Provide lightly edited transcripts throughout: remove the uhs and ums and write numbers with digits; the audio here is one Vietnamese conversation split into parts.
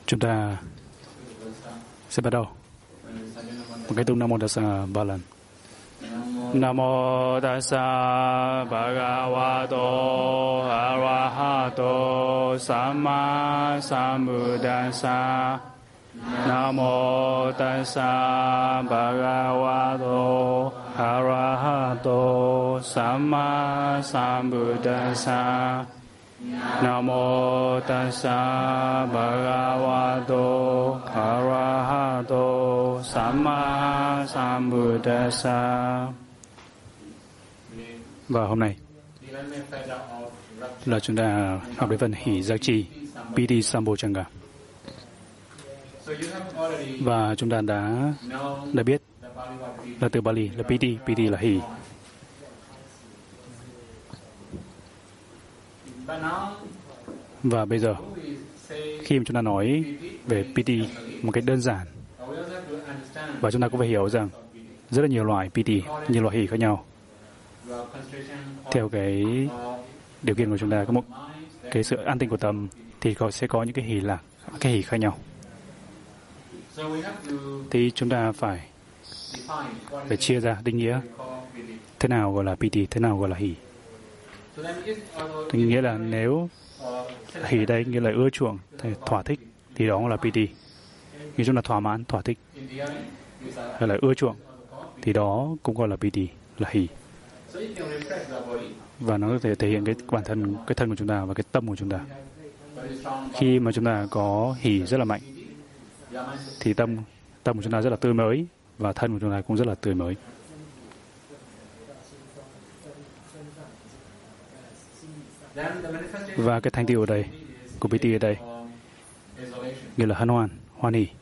Chúng ta sẽ bắt đầu một cái tụng Nam Mô Tassa 3 lần. Nam Mô Tassa Bhagavato Arahato Samma Sambuddhassa. Nam Mô Tassa Bhagavato Arahato Samma Sambuddhassa. Nam Mô Tassa Bhagavato Arahato Samma Sambuddhassa. Và hôm nay là chúng ta học đến phần hỷ giác chi Piti Sambojjhanga. Và chúng ta đã biết là từ Bali là Piti, Piti là hỷ. Và bây giờ khi mà chúng ta nói về Piti một cách đơn giản, và chúng ta cũng phải hiểu rằng rất là nhiều loại Piti, nhiều loại hỷ khác nhau. Theo cái điều kiện của chúng ta, có một cái sự an tĩnh của tâm thì sẽ có những cái hỷ khác nhau. Thì chúng ta phải chia ra định nghĩa thế nào gọi là Piti, thế nào gọi là hỷ. Thì nghĩa là nếu hỷ đây nghĩa là ưa chuộng, thỏa thích, thì đó là Piti. Khi chúng ta thỏa mãn, thỏa thích, hay là ưa chuộng, thì đó cũng gọi là Piti, là hỷ. Và nó có thể thể hiện cái bản thân, cái thân của chúng ta và cái tâm của chúng ta. Khi mà chúng ta có hỷ rất là mạnh, thì tâm của chúng ta rất là tươi mới, và thân của chúng ta cũng rất là tươi mới. Và cái thành tựu ở đây, của Piti ở đây, nghĩa là hân hoan, hoan hỷ.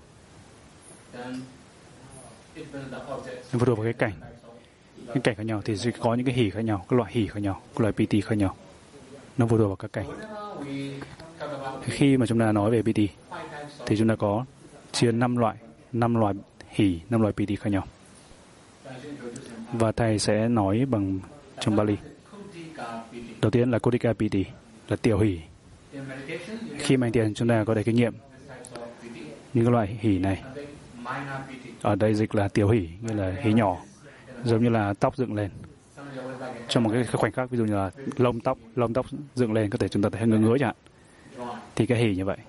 Phụ thuộc vào cái cảnh khác nhau thì sẽ có những cái hỷ khác nhau, các loại hỷ khác nhau, các loại Piti khác nhau. Nó phụ thuộc vào các cảnh. Khi mà chúng ta nói về Piti thì chúng ta có chia 5 loại hỷ, 5 loại Piti khác nhau. Và thầy sẽ nói bằng trong Bali. Đầu tiên là Khuddika Piti, là tiểu hỷ. Khi mà hành thiền chúng ta có thể kinh nghiệm những cái loại hỷ này. Ở đây dịch là tiểu hỷ, nghĩa là hỷ nhỏ, giống như là tóc dựng lên. Trong một cái khoảnh khắc, ví dụ như là lông tóc dựng lên, có thể chúng ta thấy ngứa chẳng hạn. Thì cái hỷ như vậy.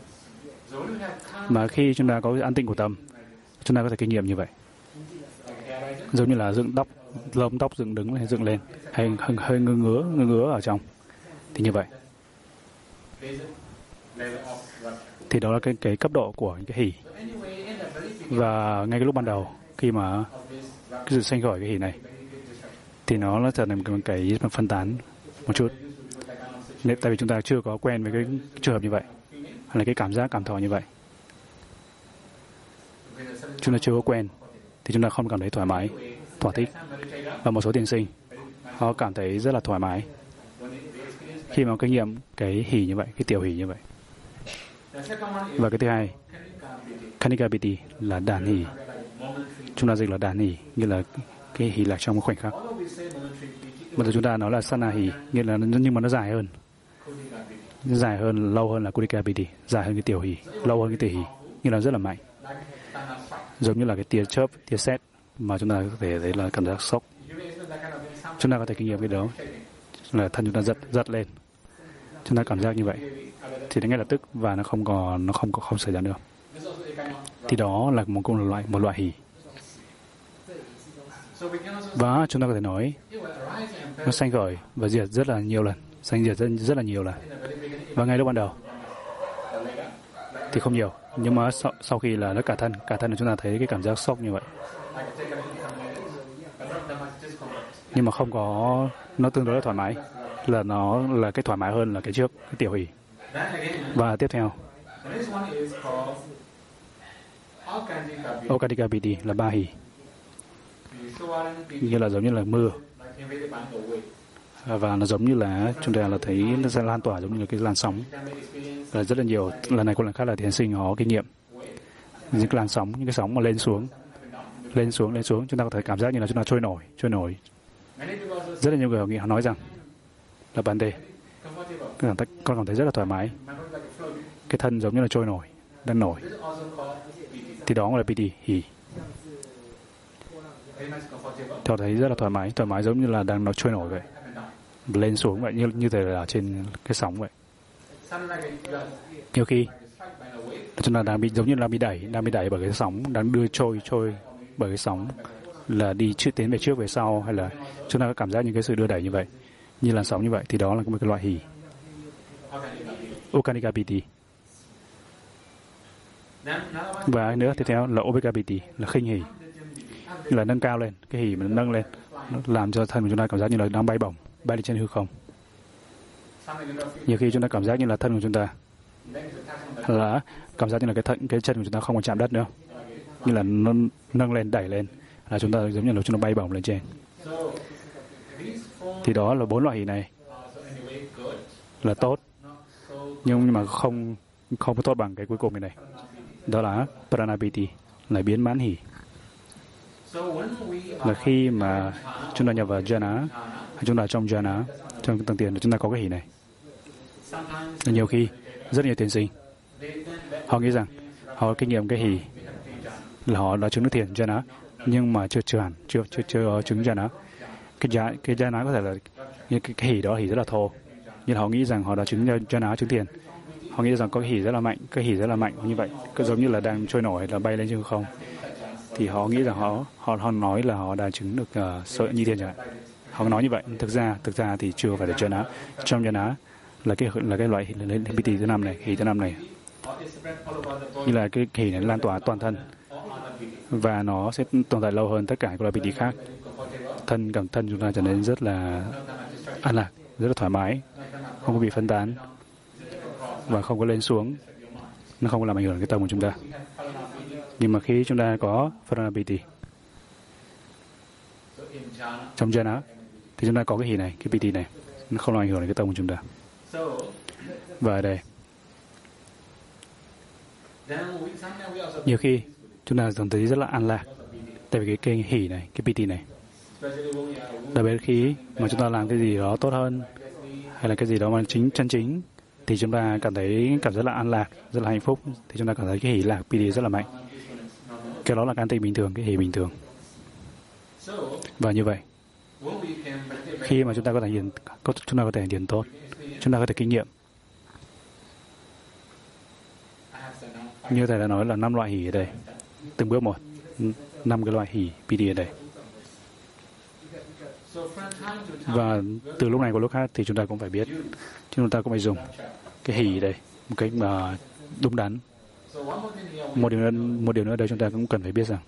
Mà khi chúng ta có an tĩnh của tâm, chúng ta có thể kinh nghiệm như vậy. Giống như là lông tóc dựng lên, hay hơi ngứa ở trong. Thì như vậy. Thì đó là cái cấp độ của những cái hỷ. Và ngay cái lúc ban đầu, khi mà cái sự sanh khởi cái hỷ này, thì nó trở thành một cái phân tán một chút. Tại vì chúng ta chưa có quen với cái trường hợp như vậy, hay là cái cảm thọ như vậy. Chúng ta chưa có quen, thì chúng ta không cảm thấy thoải mái, thỏa thích. Và một số thiền sinh, họ cảm thấy rất là thoải mái khi mà kinh nghiệm cái hỷ như vậy, cái tiểu hỷ như vậy. Và cái thứ hai, Khanika Piti là đàn hỷ. Chúng ta dịch là đàn hỷ, nghĩa là cái hỷ lạc trong một khoảnh khắc. Bây giờ chúng ta nói là Sana hỷ, nghĩa là nhưng mà nó dài hơn, lâu hơn là Khuddika Piti, dài hơn cái tiểu hỷ, lâu hơn cái tiểu hỷ, nghĩa là rất là mạnh. Giống như là cái tia chớp, tia sét mà chúng ta có thể thấy là cảm giác sốc. Chúng ta có thể kinh nghiệm cái đó là thân chúng ta giật lên. Chúng ta cảm giác như vậy thì đến ngay lập tức, và nó không xảy ra nữa. Thì đó là một loại hỷ. Và chúng ta có thể nói nó sanh khởi và diệt rất là nhiều lần, rất là nhiều lần. Và ngay lúc ban đầu thì không nhiều, nhưng mà sau khi là nó cả thân là chúng ta thấy cái cảm giác sốc như vậy. Nhưng mà không có, nó tương đối là thoải mái, là nó là cái thoải mái hơn là cái trước, cái tiểu hỷ. Và tiếp theo, Okadika Piti là 3 hỷ, như là giống như là mưa, và nó giống như là chúng ta là thấy nó sẽ lan tỏa giống như là cái làn sóng. Là rất là nhiều, lần này có lần khác là thiền sinh họ kinh nghiệm những cái làn sóng, những cái sóng mà lên xuống, chúng ta có thể cảm giác như là chúng ta trôi nổi. Rất là nhiều người họ nói rằng là Bante, con cảm thấy rất là thoải mái, cái thân giống như là trôi nổi, đang nổi. Thì đó là piti, hỷ. Họ thấy rất là thoải mái giống như là đang nó trôi nổi vậy, lên xuống vậy, như thể là trên cái sóng vậy. Nhiều khi chúng ta đang bị giống như là đang bị đẩy bởi cái sóng, đang đưa trôi bởi cái sóng, là đi tiến về trước về sau, hay là chúng ta có cảm giác những cái sự đưa đẩy như vậy, như làn sóng như vậy, thì đó là một cái loại hỷ. Ukanika piti. Và nữa tiếp theo là Ubeka piti, là khinh hỷ, là nâng cao lên, cái hỷ mà nâng lên, nó làm cho thân của chúng ta cảm giác như là đang bay bổng, bay lên trên hư không. Nhiều khi chúng ta cảm giác như là thân của chúng ta là cảm giác như là cái chân của chúng ta không còn chạm đất nữa, như là nó nâng lên, đẩy lên, là chúng ta giống như là chúng ta bay bổng lên trên. Thì đó là 4 loại hỷ này là tốt, nhưng mà không có tốt bằng cái cuối cùng này. Đó là Pranapiti, là biến mãn hỷ. Là khi mà chúng ta nhập vào jhana, hay chúng ta trong jhana, trong tầng tiền, chúng ta có cái hỷ này. Nhiều khi rất nhiều thiền sinh họ nghĩ rằng họ có kinh nghiệm cái hỷ là họ đã chứng được thiền jhana, nhưng mà chưa chứng jhana. Cái jhana có thể là cái hỷ đó, hỷ rất là thô, nhưng họ nghĩ rằng họ đã chứng jhana, chứng thiền. Họ nghĩ rằng có cái hỷ rất là mạnh như vậy, cứ giống như là đang trôi nổi, là bay lên trên không. Thì họ nghĩ rằng họ nói là họ đã chứng được sợ như thiền chẳng hạn. Họ nói như vậy, thực ra thì chưa phải là jhana. Trong jhana là cái loại piti thứ 5 này, hỷ thứ 5 này, như là cái hỷ này lan tỏa toàn thân, và nó sẽ tồn tại lâu hơn tất cả các loại piti khác. Thân chúng ta trở nên rất là an lạc, rất là thoải mái, không có bị phân tán và không có lên xuống, nó không có làm ảnh hưởng cái tâm của chúng ta. Nhưng mà khi chúng ta có Pranapiti trong jhana, thì chúng ta có cái hỷ này, cái piti này, nó không làm ảnh hưởng đến cái tâm của chúng ta. Và ở đây nhiều khi chúng ta cảm thấy rất là an lạc, tại vì cái hỷ này, cái piti này. Đặc biệt khi mà chúng ta làm cái gì đó tốt hơn, hay là cái gì đó mà chân chính, thì chúng ta cảm rất là an lạc, rất là hạnh phúc, thì chúng ta cảm thấy cái hỷ lạc piti rất là mạnh. Cái đó là can tịnh bình thường, cái hỷ bình thường. Và như vậy, khi mà chúng ta có thể thiền tốt, chúng ta có thể kinh nghiệm. Như thầy đã nói là 5 loại hỷ ở đây, từng bước một, 5 cái loại hỷ piti ở đây. Và từ lúc này qua lúc khác thì chúng ta cũng phải biết, chúng ta cũng phải dùng cái hỷ đây một cách mà đúng đắn. Một điều nữa đây chúng ta cũng cần phải biết rằng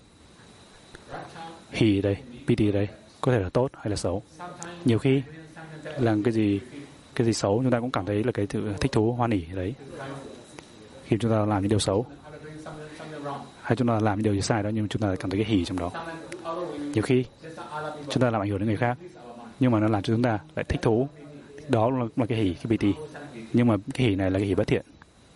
hỷ đây, piti đây có thể là tốt hay là xấu. Nhiều khi làm cái gì xấu chúng ta cũng cảm thấy là cái sự thích thú, hoan hỉ đấy. Khi chúng ta làm những điều xấu hay chúng ta làm những điều gì sai đó, nhưng chúng ta cảm thấy cái hỷ trong đó. Nhiều khi chúng ta làm ảnh hưởng đến người khác, nhưng mà nó làm cho chúng ta lại thích thú. Đó là cái hỷ, cái piti. Nhưng mà cái hỷ này là cái hỷ bất thiện.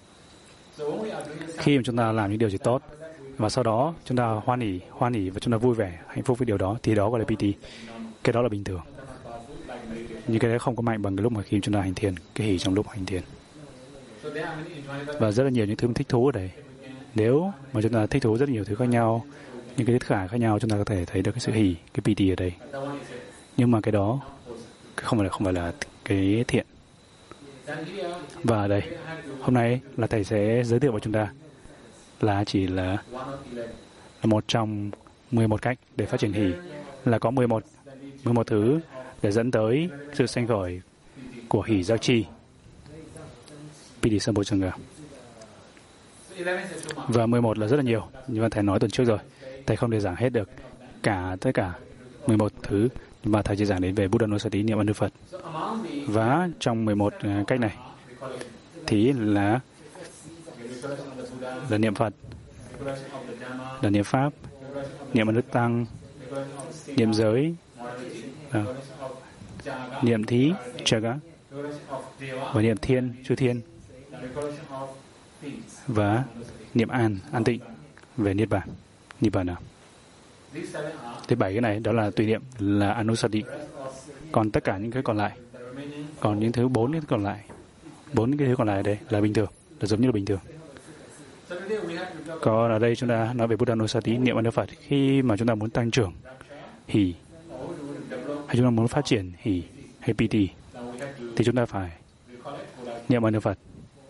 Khi mà chúng ta làm những điều gì tốt và sau đó chúng ta hoan hỉ và chúng ta vui vẻ, hạnh phúc với điều đó, thì đó gọi là piti. Cái đó là bình thường. Nhưng cái đấy không có mạnh bằng cái lúc mà khi chúng ta hành thiền, cái hỷ trong lúc hành thiền. Và rất là nhiều những thứ thích thú ở đây. Nếu mà chúng ta thích thú rất nhiều thứ khác nhau, những cái khả khác nhau, chúng ta có thể thấy được cái sự hỷ, cái piti ở đây. Nhưng mà cái đó không phải là cái thiện. Và đây, hôm nay là thầy sẽ giới thiệu với chúng ta là chỉ là một trong 11 cách để phát triển hỷ, là có 11 thứ để dẫn tới sự sanh khởi của hỷ giác chi, piti sambojjhanga. Và 11 là rất là nhiều, nhưng mà thầy nói tuần trước rồi, thầy không thể giảng hết được tất cả 11 thứ, mà thầy chỉ giảng đến về Buddhanusati, niệm ơn Đức Phật. Và trong 11 cách này thì là niệm Phật, là niệm Pháp, niệm ơn Đức Tăng, niệm giới, niệm thí, Jaga, và niệm thiên, chư thiên, và niệm an tịnh về Nibbana. Thế 7 cái này đó là tùy niệm, là Anusati. Còn tất cả những cái còn lại, bốn cái thứ còn lại đây là bình thường, là giống như là bình thường. Còn ở đây chúng ta nói về Buddha Nusati, niệm ơn Đức Phật. Khi mà chúng ta muốn tăng trưởng hỷ, hay chúng ta muốn phát triển hỷ hay piti, thì chúng ta phải niệm ơn Đức Phật.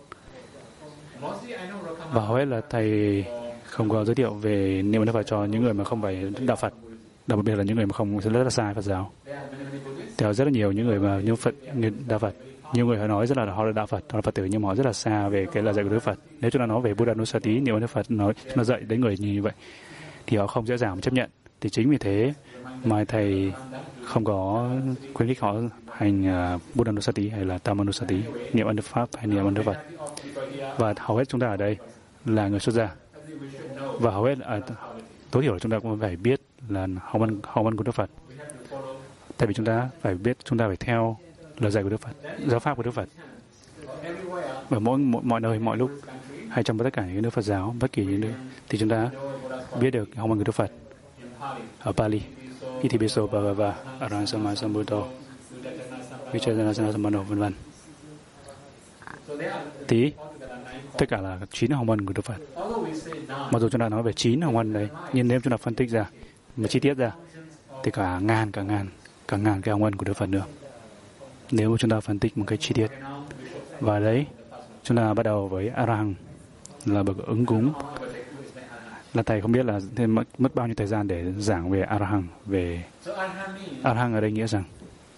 Và hầu hết là thầy không có giới thiệu về niệm ơn Đức Phật cho những người mà không phải đạo Phật, đặc biệt là những người mà không rất là sai Phật giáo. Theo rất là nhiều những người mà như Phật, như đạo Phật, nhiều người họ nói rất là họ là đạo Phật, họ là Phật tử, nhưng mà họ rất là xa về cái lời dạy của Đức Phật. Nếu chúng ta nói về Buddha Nusati, niệm ơn Đức Phật, nói chúng ta dạy đến người như vậy, thì họ không dễ dàng chấp nhận. Thì chính vì thế mà thầy không có khuyến khích họ hành Buddha Nusati hay là Dhamma Nusati, niệm ơn Đức Pháp hay niệm ơn Đức Phật. Và hầu hết chúng ta ở đây là người xuất gia, và hầu hết tối thiểu là chúng ta cũng phải biết là hồng ân của Đức Phật. Tại vì chúng ta phải biết, chúng ta phải theo lời dạy của Đức Phật, giáo pháp của Đức Phật. Ở mọi nơi, mọi lúc, hay trong tất cả những nước Phật giáo, bất kỳ những nước, thì chúng ta biết được hồng ân của Đức Phật. Ở Pali, Itipiso Bhagava, Arahant Samma Sambuddho, Vichayana Samano, vân vân. Tí, tất cả là 9 hồng ân của Đức Phật. Mặc dù chúng ta nói về 9 hồng ân đấy, nhưng nếu chúng ta phân tích ra, mà chi tiết ra, thì cả ngàn cái hồng ân của Đức Phật nữa. Nếu chúng ta phân tích một cách chi tiết. Và đấy, chúng ta bắt đầu với Arahant, là bậc ứng cúng. Là thầy không biết là mất bao nhiêu thời gian để giảng về Arahant. Về Arahant ở đây nghĩa rằng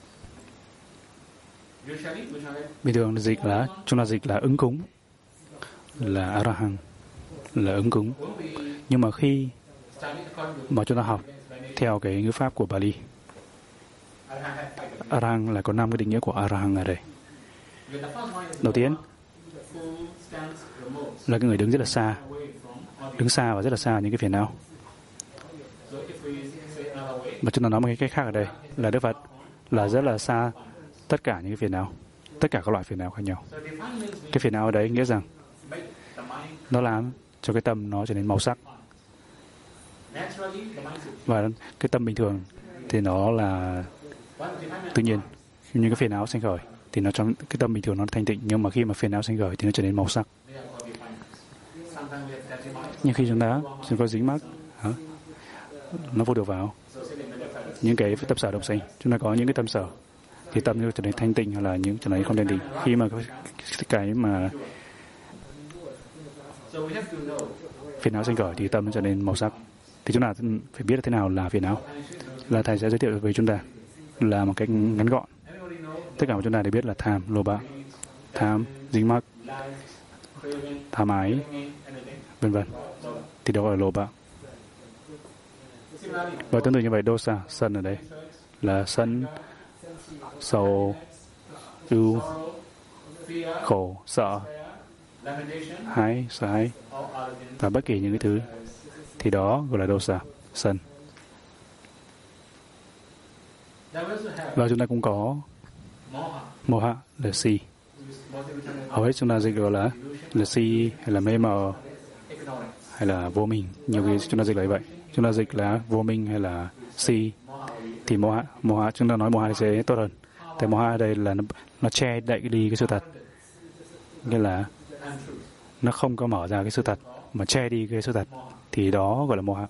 bình thường chúng ta dịch là ứng cúng, là Arahant, là ứng cúng. Nhưng mà khi mà chúng ta học theo cái ngữ pháp của Pali, Arahant là có 5 cái định nghĩa của Arahant ở đây. Đầu tiên là cái người đứng rất là xa, đứng xa và rất là xa những cái phiền não. Mà chúng ta nói một cái cách khác ở đây là Đức Phật là rất là xa tất cả những cái phiền não, tất cả các loại phiền não khác nhau. Cái phiền não ở đấy nghĩa rằng nó làm cho cái tâm nó trở nên màu sắc. Và cái tâm bình thường thì nó là tự nhiên. Những cái phiền não sinh khởi thì nó trong cái tâm bình thường nó thanh tịnh, nhưng mà khi mà phiền não sinh khởi thì nó trở nên màu sắc. Nhưng khi chúng ta có dính mắc, nó vô được vào những cái tâm sở động sinh, chúng ta có những cái tâm sở thì tâm nó trở nên thanh tịnh, hay là những trở nên không thanh tịnh. Khi mà cái mà phiền não sinh khởi thì tâm nó trở nên màu sắc. Thì chúng ta phải biết là thế nào là phiền não. Là thầy sẽ giới thiệu với chúng ta là một cách ngắn gọn. Tất cả chúng ta đều biết là tham, lô bạ, tham, dính mắc, tham ái, vân vân. Thì đó gọi là lô bạ. Và tương tự như vậy, dosa, sân ở đây là sân, sầu, ưu, khổ, sợ, hái, sợ hãi, và bất kỳ những cái thứ thì đó gọi là dosa, sân. Và chúng ta cũng có moha, là si. Hầu hết chúng ta dịch gọi là si, hay là mê mờ, hay là vô minh. Nhiều khi chúng ta dịch là vậy. Chúng ta dịch là vô minh hay là si. Thì moha, chúng ta nói moha thì sẽ tốt hơn. Tại moha ở đây là nó che đậy đi cái sự thật. Nghĩa là nó không có mở ra cái sự thật, mà che đi cái sự thật. Thì đó gọi là moha.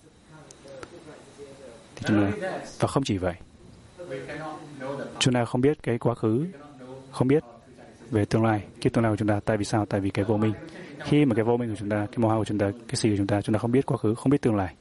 Thì và không chỉ vậy, chúng ta không biết cái quá khứ, không biết về tương lai, cái tương lai của chúng ta. Tại vì sao? Tại vì cái vô minh. Khi mà cái vô minh của chúng ta, cái moha của chúng ta, cái si của chúng ta không biết quá khứ, không biết tương lai.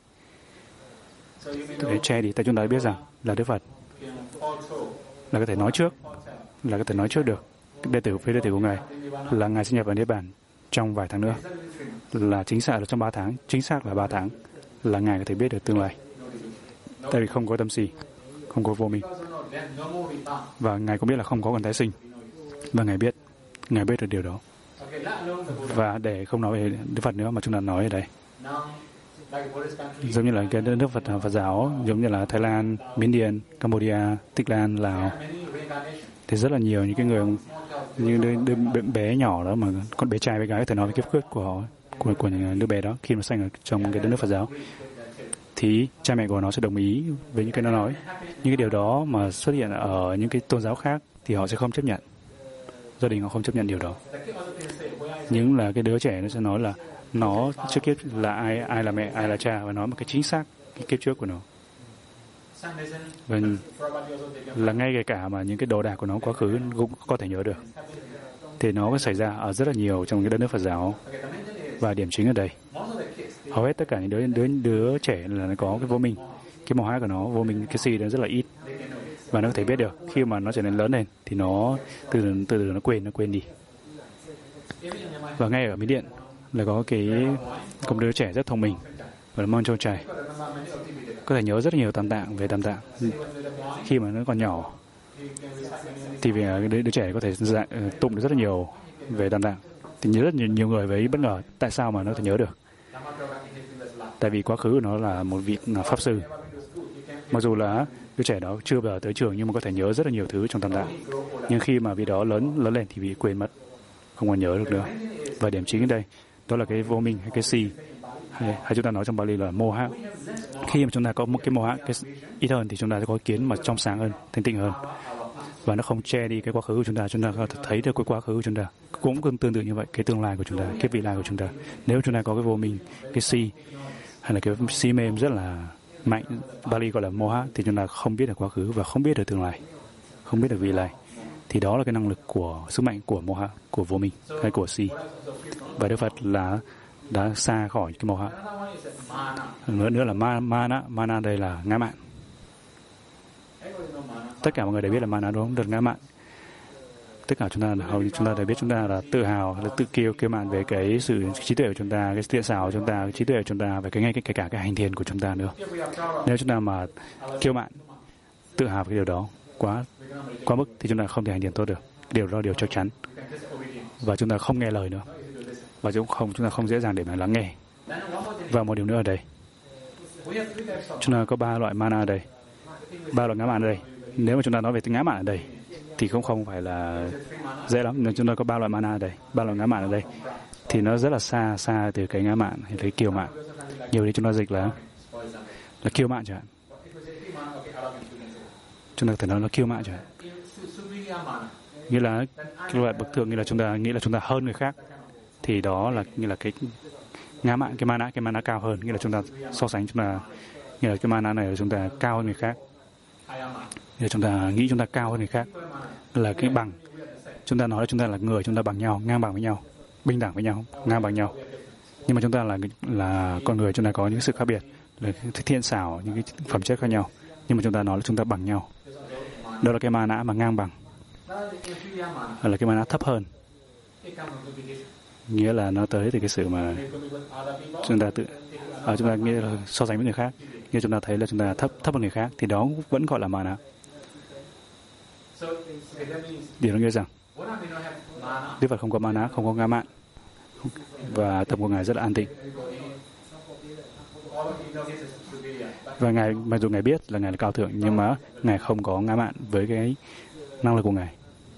Để che đi, tại chúng ta biết rằng là Đức Phật là có thể nói trước, là có thể nói trước được đệ tử với đệ tử của Ngài là Ngài sinh nhập vào Niết Bàn trong vài tháng nữa, là chính xác là trong 3 tháng, chính xác là 3 tháng là Ngài có thể biết được tương lai. Tại vì không có tâm si, không có vô minh. Và Ngài cũng biết là không có còn tái sinh. Và Ngài biết được điều đó. Và để không nói về Đức Phật nữa mà chúng ta nói ở đây, giống như là cái nước Phật giáo, giống như là Thái Lan, Miến Điện, Cambodia, Tích Lan, Lào, thì rất là nhiều những cái người như đứa bé nhỏ đó, mà con bé trai bé gái có thể nói về kiếp trước của họ, của những đứa bé đó khi mà sinh ở trong cái đất nước Phật giáo, thì cha mẹ của nó sẽ đồng ý với những cái nó nói. Những cái điều đó mà xuất hiện ở những cái tôn giáo khác thì họ sẽ không chấp nhận. gia đình họ không chấp nhận điều đó. Nhưng là cái đứa trẻ nó sẽ nói là nó trước kiếp là ai là mẹ, ai là cha, và nói một cái chính xác cái kiếp trước của nó. Và là ngay kể cả mà những cái đồ đạc của nó quá khứ cũng có thể nhớ được. Thì nó có xảy ra ở rất là nhiều trong cái đất nước Phật giáo. Và điểm chính ở đây, hầu hết tất cả những đứa trẻ là nó có cái vô minh, cái màu của nó vô minh, cái si nó rất là ít, và nó có thể biết được khi mà nó trở nên lớn lên thì nó từ từ nó quên đi. Và ngay ở Miến Điện là có một đứa trẻ rất thông minh và mang châu trai, có thể nhớ rất nhiều tam tạng về tam tạng. Khi mà nó còn nhỏ thì vì đứa trẻ có thể tụng được rất là nhiều về tam tạng. Thì nhớ rất nhiều người với bất ngờ tại sao mà nó có thể nhớ được. Tại vì quá khứ của nó là một vị pháp sư. Mặc dù là đứa trẻ đó chưa bao giờ tới trường nhưng mà có thể nhớ rất là nhiều thứ trong tam tạng. Nhưng khi mà vị đó lớn lên thì bị quên mất, không còn nhớ được nữa. Và điểm chính ở đây đó là cái vô minh hay cái si, hay chúng ta nói trong Bali là mô há. Khi mà chúng ta có một cái mô há, cái ít hơn thì chúng ta sẽ có kiến mà trong sáng hơn, thanh tịnh hơn, và nó không che đi cái quá khứ của chúng ta có thể thấy được cái quá khứ của chúng ta. Cũng tương tự như vậy, cái tương lai của chúng ta, cái vị lai của chúng ta. Nếu chúng ta có cái vô minh, cái si hay là cái si mê rất là mạnh, Bali gọi là moha, thì chúng ta không biết được quá khứ và không biết được tương lai, không biết được vị lai. Thì đó là cái năng lực của sức mạnh của moha, của vô minh hay của si. Và Đức Phật là đã xa khỏi cái moha. Nữa là mana đây là ngã mạn. Tất cả mọi người đều biết là mana đúng không? Được ngã mạn. Tất cả hầu như chúng ta đều biết chúng ta là tự hào, là tự kiêu mạn về cái sự trí tuệ của chúng ta, cái thiện xảo của chúng ta, cái trí tuệ của chúng ta, và kể cả cái hành thiền của chúng ta nữa. Nếu chúng ta mà kiêu mạn, tự hào về cái điều đó quá mức thì chúng ta không thể hành thiền tốt được. Điều đó là điều chắc chắn. Và chúng ta không nghe lời nữa. Và chúng ta không dễ dàng để mà lắng nghe. Và một điều nữa ở đây, chúng ta có 3 loại mana ở đây, 3 loại ngã mạn ở đây. Nếu mà chúng ta nói về cái ngã mạn ở đây thì cũng không phải là dễ lắm. Nếu chúng ta có 3 loại mana ở đây, 3 loại ngã mạn ở đây, thì nó rất là xa từ cái ngã mạn hay cái kiêu mạn. Nhiều khi chúng ta dịch là kiêu mạn chẳng hạn. Chúng ta có thể nói là kiêu mạn chẳng hạn. Nghĩa là cái loại bậc thượng, nghĩa là chúng ta hơn người khác. Thì đó là nghĩa là cái ngã mạn, cái mana cao hơn, nghĩa là chúng ta so sánh, nghĩa là cái mana này là chúng ta cao hơn người khác. Nghĩa là chúng ta nghĩ chúng ta cao hơn người khác, là cái bằng. Chúng ta nói là chúng ta là người, chúng ta bằng nhau, ngang bằng với nhau, bình đẳng với nhau, ngang bằng nhau. Nhưng mà chúng ta là con người, chúng ta có những sự khác biệt, là thiện xảo, những cái phẩm chất khác nhau. Nhưng mà chúng ta nói là chúng ta bằng nhau. Đó là cái mana mà ngang bằng, là cái mana thấp hơn. Nghĩa là nó tới từ cái sự mà chúng ta nghĩa là so sánh với người khác. Như chúng ta thấy là chúng ta thấp hơn người khác, thì đó vẫn gọi là mana. Điều đó nghĩa rằng Đức Phật không có mana, không có ngã mạn, và tâm của Ngài rất là an tịnh. Và Ngài, mặc dù Ngài biết là Ngài là cao thượng, nhưng mà Ngài không có ngã mạn với cái năng lực của Ngài.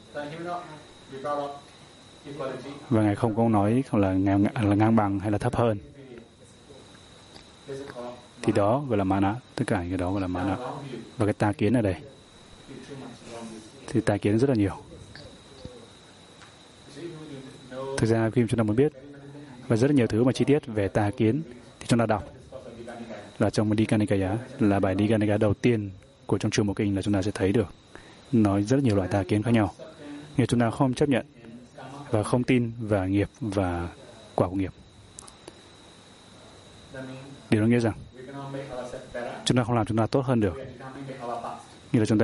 Và Ngài không có nói là ngang bằng hay là thấp hơn. Thì đó gọi là mana. Tất cả cái đó gọi là mana. Và cái tà kiến ở đây, thì tà kiến rất là nhiều. Thực ra khi chúng ta muốn biết và rất là nhiều thứ mà chi tiết về tà kiến thì chúng ta đọc là trong Dika Nikaya, là bài Dika Nikaya đầu tiên của trong trường Bộ Kinh, là chúng ta sẽ thấy được nói rất là nhiều loại tà kiến khác nhau. Nếu chúng ta không chấp nhận và không tin vào nghiệp và quả của nghiệp, điều đó nghĩa rằng chúng ta không làm chúng ta tốt hơn được. Nghĩa là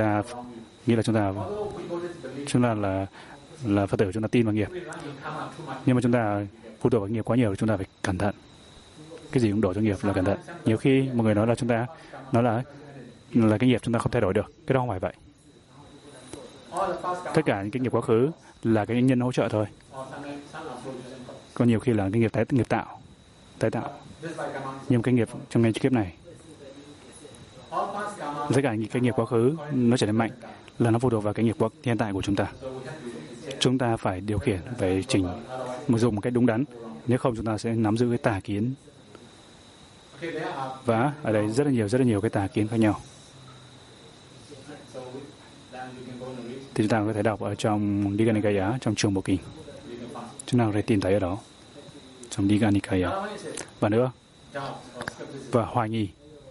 chúng ta là Phật tử, chúng ta tin vào nghiệp, nhưng mà chúng ta phụ thuộc vào nghiệp quá nhiều, chúng ta phải cẩn thận. Cái gì cũng đổ cho nghiệp là cẩn thận. Nhiều khi một người nói là là cái nghiệp chúng ta không thay đổi được, cái đó không phải vậy. Tất cả những cái nghiệp quá khứ là cái nhân hỗ trợ thôi. Còn nhiều khi là cái nghiệp tái tạo. Nhưng cái nghiệp trong ngay kiếp này, tất cả những cái nghiệp quá khứ nó trở nên mạnh là nó phụ thuộc vào cái nghiệp hiện tại của chúng ta. Chúng ta phải điều khiển, phải dùng một cách đúng đắn. Nếu không chúng ta sẽ nắm giữ cái tà kiến. Và ở đây rất là nhiều cái tà kiến khác nhau. thì chúng ta có thể đọc ở trong Digha Nikaya, trong trường Bộ Kinh. Chúng ta có thể tìm thấy ở đó, trong Digha Nikaya. Và nữa, và hoài nghi.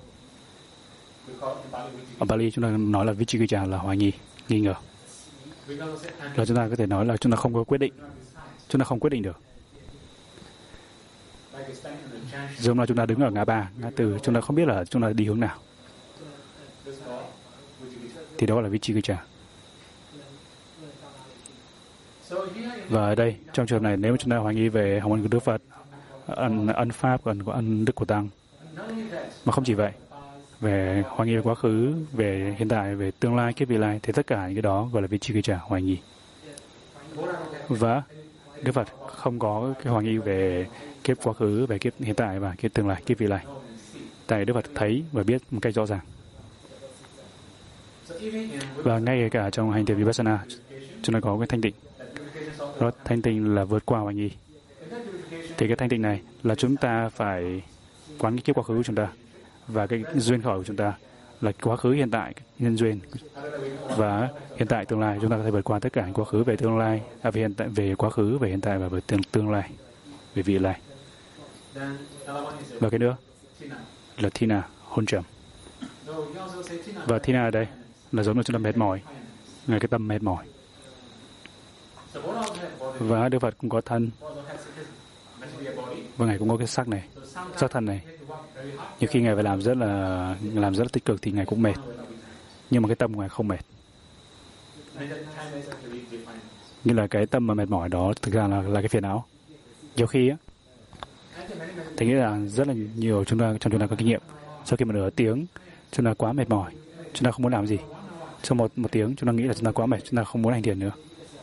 Ở Bali chúng ta nói là Vicikicca là hoài nghi, nghi ngờ. Rồi chúng ta có thể nói là chúng ta không có quyết định. Chúng ta không quyết định được. Giống là chúng ta đứng ở ngã ba, ngã tư, chúng ta không biết là chúng ta đi hướng nào. Thì đó là Vicikicca. Và ở đây, trong trường hợp này, nếu chúng ta hoài nghi về hồng ân của Đức Phật, ân Pháp, còn có ân Đức của Tăng, mà không chỉ vậy, về hoài nghi về quá khứ, về hiện tại, về tương lai, kiếp vị lai, thì tất cả những cái đó gọi là Vicikicca, hoài nghi. Và Đức Phật không có cái hoài nghi về kiếp quá khứ, về kiếp hiện tại và kiếp tương lai, kiếp vị lai. Tại Đức Phật thấy và biết một cách rõ ràng. Và ngay cả trong hành thiền Vipassana, chúng ta có cái thanh tịnh. Đó, thanh tịnh là vượt qua hoài nghi. Thì cái thanh tịnh này là chúng ta phải quán cái kiếp quá khứ của chúng ta và cái duyên khởi của chúng ta là quá khứ, hiện tại, nhân duyên và hiện tại, tương lai. Chúng ta có thể vượt qua tất cả quá khứ về tương lai, về hiện tại, về quá khứ, về hiện tại và về tương lai, về vị lai. Và cái nữa là Thina, hôn trầm. Và Thina ở đây là giống như chúng ta mệt mỏi, ngay cái tâm mệt mỏi. Và Đức Phật cũng có thân, và Ngài cũng có cái sắc này, sắc thân này. Nhiều khi Ngài phải làm rất là tích cực thì Ngài cũng mệt, nhưng mà cái tâm của Ngài không mệt. Như là cái tâm mà mệt mỏi đó thực ra là cái phiền não. Nhiều khi á, thì nghĩ là rất là nhiều trong chúng ta có kinh nghiệm. Sau khi mà nửa tiếng chúng ta quá mệt mỏi, chúng ta không muốn làm gì. Sau một tiếng chúng ta nghĩ là chúng ta quá mệt, chúng ta không muốn hành thiền nữa.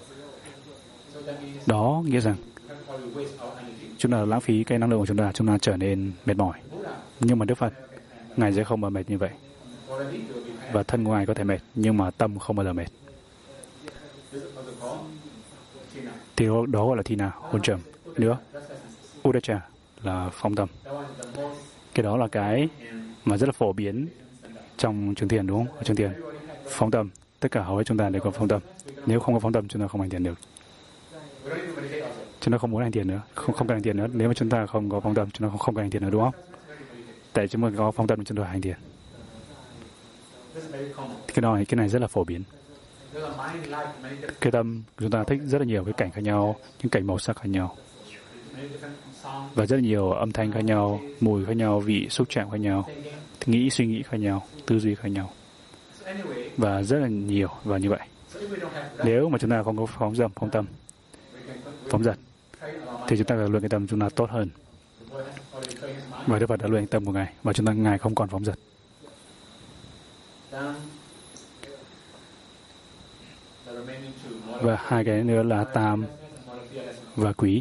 Đó nghĩa rằng chúng ta lãng phí cái năng lượng của chúng ta trở nên mệt mỏi. Nhưng mà Đức Phật, Ngài sẽ không bao mệt như vậy. Và thân của Ngài có thể mệt, nhưng mà tâm không bao giờ mệt. Thì đó gọi là Thina, hôn trầm. Nữa, Uddhacca là phong tâm. Cái đó là cái mà rất là phổ biến trong trường thiền, đúng không? Ở trường thiền, phong tâm. Tất cả hầu hết chúng ta đều có phong tâm. Nếu không có phong tâm, chúng ta không hành thiền được. Chúng ta không muốn hành thiền nữa, không cần hành thiền nữa. Nếu mà chúng ta không có phong tâm, chúng ta không cần hành thiền nữa, đúng không? Tại chúng ta có phong tâm, chúng ta hành thiền. Cái này rất là phổ biến. Cái tâm chúng ta thích rất là nhiều cái cảnh khác nhau, những cảnh màu sắc khác nhau, và rất là nhiều âm thanh khác nhau, mùi khác nhau, vị, xúc chạm khác nhau, suy nghĩ khác nhau, tư duy khác nhau, và rất là nhiều. Và như vậy, nếu mà chúng ta không có phong tâm, phóng dật, thì chúng ta luyện cái tâm chúng ta tốt hơn. Và Đức Phật đã luyện tâm của Ngài, và Ngài không còn phóng dật. Và hai cái nữa là tam và quý.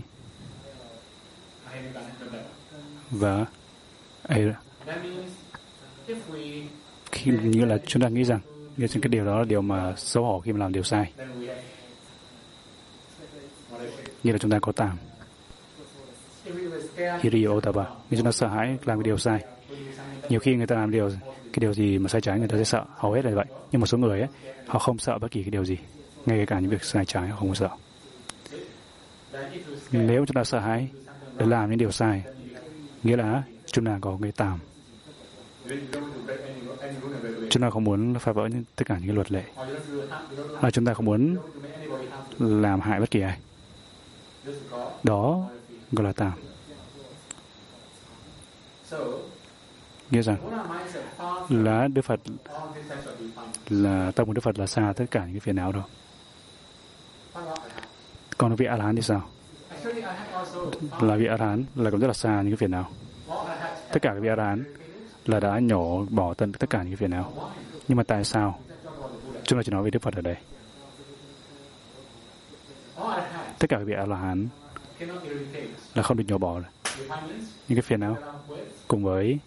Và khi như là chúng ta nghĩ rằng cái điều đó là điều mà xấu hổ khi mà làm điều sai. Như là chúng ta có tam, Hiriya Ottappa. Nếu chúng ta sợ hãi làm cái điều sai, nhiều khi người ta làm cái điều gì mà sai trái, người ta sẽ sợ. Hầu hết là vậy. Nhưng một số người ấy, họ không sợ bất kỳ cái điều gì, ngay cả những việc sai trái họ không sợ. Nếu chúng ta sợ hãi để làm những điều sai, nghĩa là chúng ta có cái tam. Chúng ta không muốn phá vỡ tất cả những cái luật lệ, chúng ta không muốn làm hại bất kỳ ai. Đó gọi là tam. Nghĩa rằng là Đức Phật, là tâm của Đức Phật là xa tất cả những cái phiền não đó. Còn vị A-la-hán thì sao? Là vị A-la-hán là cũng rất là xa những cái phiền não. Tất cả các vị A-la-hán là đã nhổ bỏ tất cả những cái phiền não. Nhưng mà tại sao chúng ta chỉ nói về Đức Phật ở đây? Tất cả các vị A-la-hán là không được nhổ bỏ những cái phiền não cùng với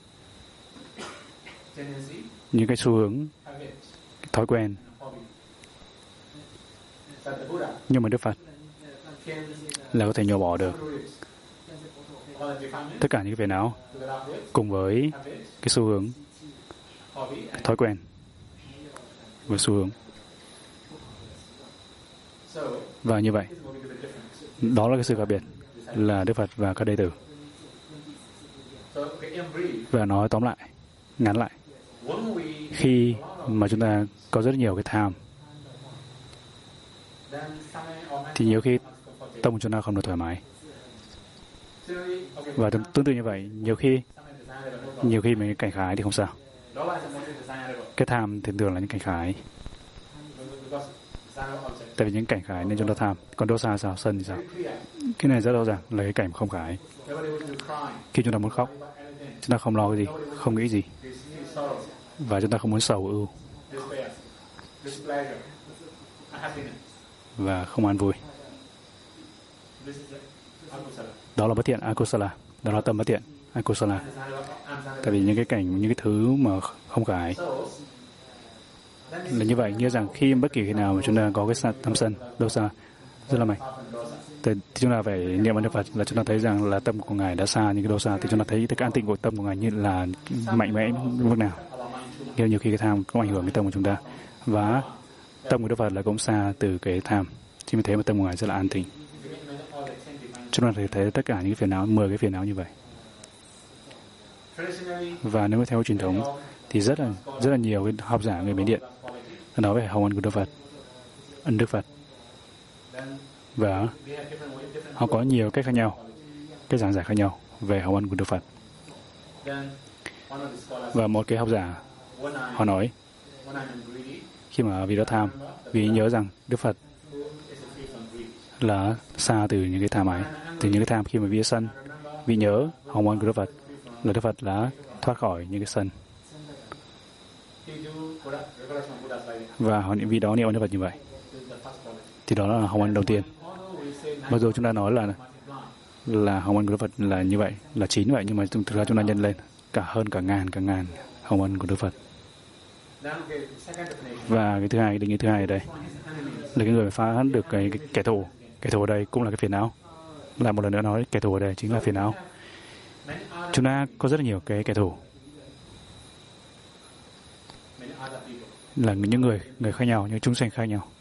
những cái xu hướng, thói quen. Nhưng mà Đức Phật là có thể nhổ bỏ được tất cả những cái phiền não cùng với cái xu hướng, thói quen và xu hướng. Và như vậy, đó là cái sự khác biệt là Đức Phật và các đệ tử. Và nói tóm lại, ngắn lại, khi mà chúng ta có rất nhiều cái tham, thì nhiều khi tâm của chúng ta không được thoải mái. Và tương tự như vậy, nhiều khi mình cảnh khái thì không sao. Cái tham thường thường là những cảnh khái. Tại vì những cảnh khái nên chúng ta tham. Còn dosa sao? Sân thì sao? Cái này rất rõ ràng là cái cảnh không khái. Khi chúng ta muốn khóc, chúng ta không lo cái gì, không nghĩ gì. Và chúng ta không muốn sầu ưu. Và không an vui. Đó là bất thiện, akusala. Đó là tâm bất thiện, akusala. Tại vì những cái cảnh, những cái thứ mà không khái là như vậy, nghĩa rằng bất kỳ khi nào mà chúng ta có cái tâm sân, dosa rất là mạnh, thì chúng ta phải niệm ơn Đức Phật là chúng ta thấy rằng là tâm của Ngài đã xa những cái dosa, thì chúng ta thấy cái an tịnh của tâm của Ngài như là mạnh mẽ mức nào. Nhiều khi cái tham có ảnh hưởng đến tâm của chúng ta, và tâm của Đức Phật là cũng xa từ cái tham, chính vì thế mà tâm của Ngài rất là an tịnh. Chúng ta thấy tất cả những cái phiền não, 10 cái phiền não như vậy. Và nếu mà theo truyền thống thì rất là nhiều cái học giả người Miến Điện nói về hồng ân của Đức Phật, ân Đức Phật, và họ có nhiều cách khác nhau, cái giảng giải khác nhau về hồng ân của Đức Phật. Và một cái học giả họ nói khi mà vì đó tham, vì nhớ rằng Đức Phật là xa từ những cái tham ái, từ những cái tham. Khi mà vì sân, vì nhớ hồng ân của Đức Phật là Đức Phật đã thoát khỏi những cái sân. Và họ vì đó niệm ơn Đức Phật như vậy, thì đó là hồng ân đầu tiên. Mặc dù chúng ta nói là hồng ân của Đức Phật là như vậy, là 9 vậy, nhưng mà thực ra chúng ta nhân lên hơn cả ngàn hồng ân của Đức Phật. Và cái thứ hai, định nghĩa thứ hai ở đây là cái người phá được cái kẻ thù. Kẻ thù ở đây cũng là cái phiền não. Lại một lần nữa nói, kẻ thù ở đây chính là phiền não. Chúng ta có rất là nhiều cái kẻ thù, là những người khác nhau, những chúng sanh khác nhau,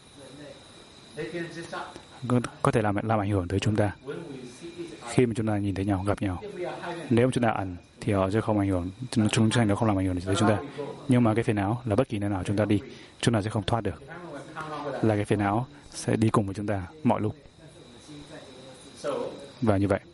có thể làm ảnh hưởng tới chúng ta khi mà chúng ta nhìn thấy nhau, gặp nhau. Nếu mà chúng ta ẩn thì họ sẽ không ảnh hưởng, chúng sanh nó không làm ảnh hưởng tới chúng ta. Nhưng mà cái phiền não là bất kỳ nơi nào chúng ta đi, chúng ta sẽ không thoát được. Là cái phiền não sẽ đi cùng với chúng ta mọi lúc. Và như vậy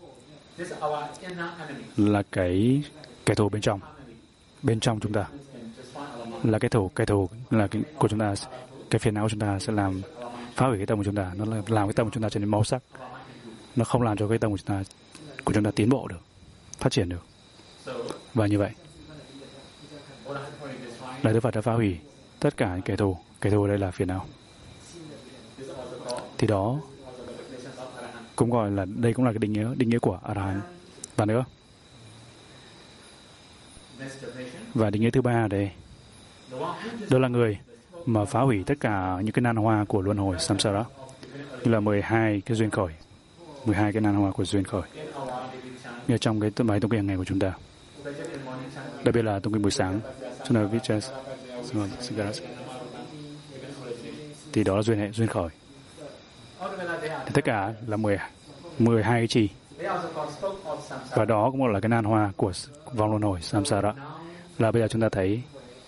là cái kẻ thù bên trong chúng ta, là kẻ thù là của chúng ta. Cái phiền não của chúng ta sẽ làm phá hủy cái tâm của chúng ta, nó làm cái tâm của chúng ta trở nên màu sắc, nó không làm cho cái tâm của chúng ta tiến bộ được, phát triển được. Và như vậy là Đức Phật đã phá hủy tất cả kẻ thù ở đây là phiền não. Thì đó cũng gọi là, đây cũng là cái định nghĩa của A-la-hán. Và nữa, và định nghĩa thứ ba ở đây, đó là người mà phá hủy tất cả những cái nan hoa của luân hồi samsara, như là 12 cái duyên khởi, 12 cái nan hoa của duyên khởi, như trong cái bài tụng kinh hàng ngày của chúng ta. Đặc biệt là tụng kinh buổi sáng, chúng ta viết cho thì đó là duyên khởi. Thì tất cả là 12 cái chi. Và đó cũng là cái nan hoa của vòng luân hồi samsara. Là bây giờ chúng ta thấy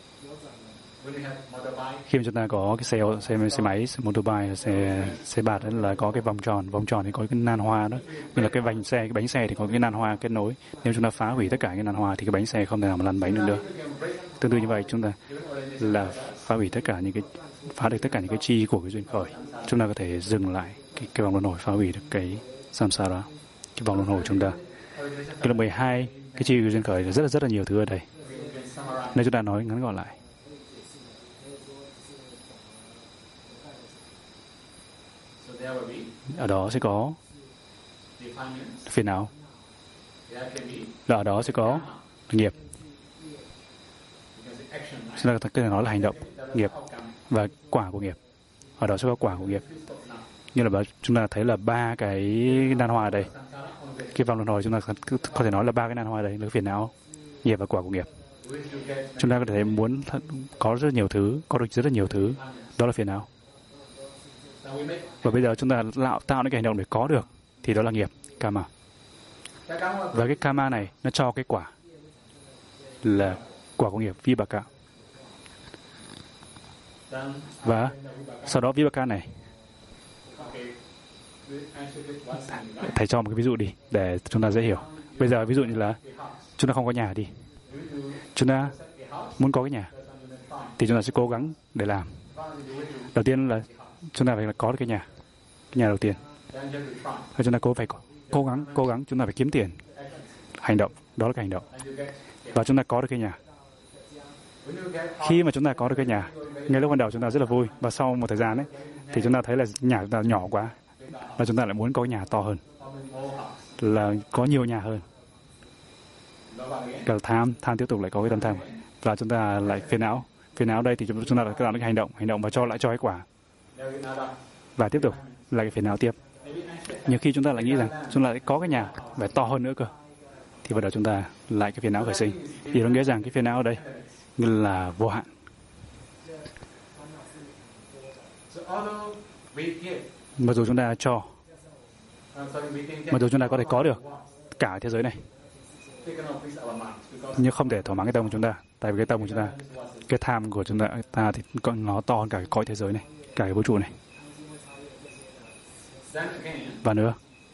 khi mà chúng ta có cái xe máy, motorbike, xe bạt là có cái vòng tròn thì có cái nan hoa đó. Như là cái bánh xe thì có cái nan hoa kết nối. Nếu chúng ta phá hủy tất cả cái nan hoa thì cái bánh xe không thể nào mà lăn bánh được nữa. Tương tự như vậy, chúng ta là phá được tất cả những cái chi của cái duyên khởi. Chúng ta có thể dừng lại cái vòng luân hồi, phá hủy được cái samsara, cái vòng luân hồi chúng ta. Cái là 12 cái chi của duyên khởi là rất là nhiều thứ ở đây. Nên chúng ta nói ngắn gọn lại. Ở đó sẽ có phiền não, ở đó sẽ có nghiệp. Chúng ta có thể nói là hành động, nghiệp và quả của nghiệp. Ở đó sẽ có quả của nghiệp. Như là chúng ta thấy là 3 cái nan hoa ở đây. Cái vòng luân hồi chúng ta có thể nói là 3 cái nan hoa ở đây là phiền não, nghiệp và quả của nghiệp. Chúng ta có thể muốn có rất nhiều thứ, có được rất là nhiều thứ, đó là phiền não. Và bây giờ chúng ta tạo những cái hành động để có được, thì đó là nghiệp, karma. Và cái karma này nó cho cái quả là quả của nghiệp vibhaka. Và sau đó vibhaka này, thầy cho một cái ví dụ đi để chúng ta dễ hiểu. Bây giờ ví dụ như là chúng ta không có nhà đi, chúng ta muốn có cái nhà thì chúng ta sẽ cố gắng để làm. Đầu tiên là chúng ta phải có được cái nhà đầu tiên. Và chúng ta phải cố gắng, chúng ta phải kiếm tiền, hành động, đó là cái hành động. Và chúng ta có được cái nhà. Khi mà chúng ta có được cái nhà, ngay lúc ban đầu chúng ta rất là vui, và sau một thời gian ấy, thì chúng ta thấy là nhà chúng ta nhỏ quá, và chúng ta lại muốn có cái nhà to hơn, là có nhiều nhà hơn. Cả tham tiếp tục lại có cái tâm tham, và chúng ta lại phiền não. Phiền não đây thì chúng ta lại làm cái hành động và lại cho cái quả, và tiếp tục lại cái phiền não tiếp. Nhiều khi chúng ta lại nghĩ rằng chúng ta lại có cái nhà phải to hơn nữa cơ, thì bắt đầu chúng ta lại cái phiền não khởi sinh. Thì nó nghĩa rằng cái phiền não ở đây là vô hạn. Mặc dù chúng ta cho, mặc dù chúng ta có thể có được cả thế giới này, nhưng không thể thỏa mãn cái tâm của chúng ta. Tại vì cái tâm của chúng ta, cái tham của chúng ta thì nó to hơn cả cái cõi thế giới này, cả cái vũ trụ này. Và nữa,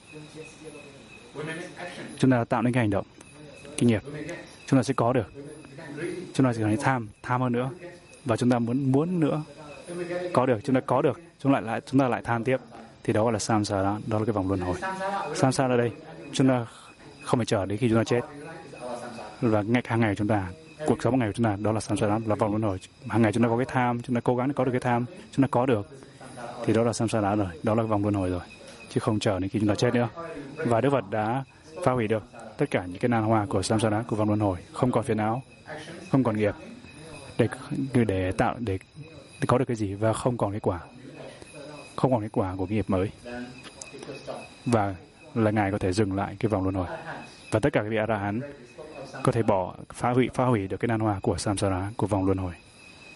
chúng ta tạo nên cái hành động, cái nghiệp, chúng ta sẽ có được. Chúng ta chỉ cần tham hơn nữa, và chúng ta muốn nữa, có được, chúng ta có được, chúng ta lại tham tiếp, thì đó gọi là samsara, đó là cái vòng luân hồi. Samsara ở đây, chúng ta không phải chờ đến khi chúng ta chết, và hàng ngày chúng ta, cuộc sống hàng ngày của chúng ta, đó là samsara, là vòng luân hồi. Hàng ngày chúng ta có cái tham, chúng ta cố gắng để có được cái tham, chúng ta có được, thì đó là samsara rồi, đó là vòng luân hồi rồi, chứ không chờ đến khi chúng ta chết nữa. Và Đức Phật đã phá hủy được tất cả những cái nan hoa của samsara, của vòng luân hồi, không còn phiền não, không còn nghiệp, để có được cái gì, và không còn cái quả, không còn cái quả của cái nghiệp mới, và là Ngài có thể dừng lại cái vòng luân hồi. Và tất cả các vị A-la-hán có thể phá hủy được cái nan hoa của samsara, của vòng luân hồi.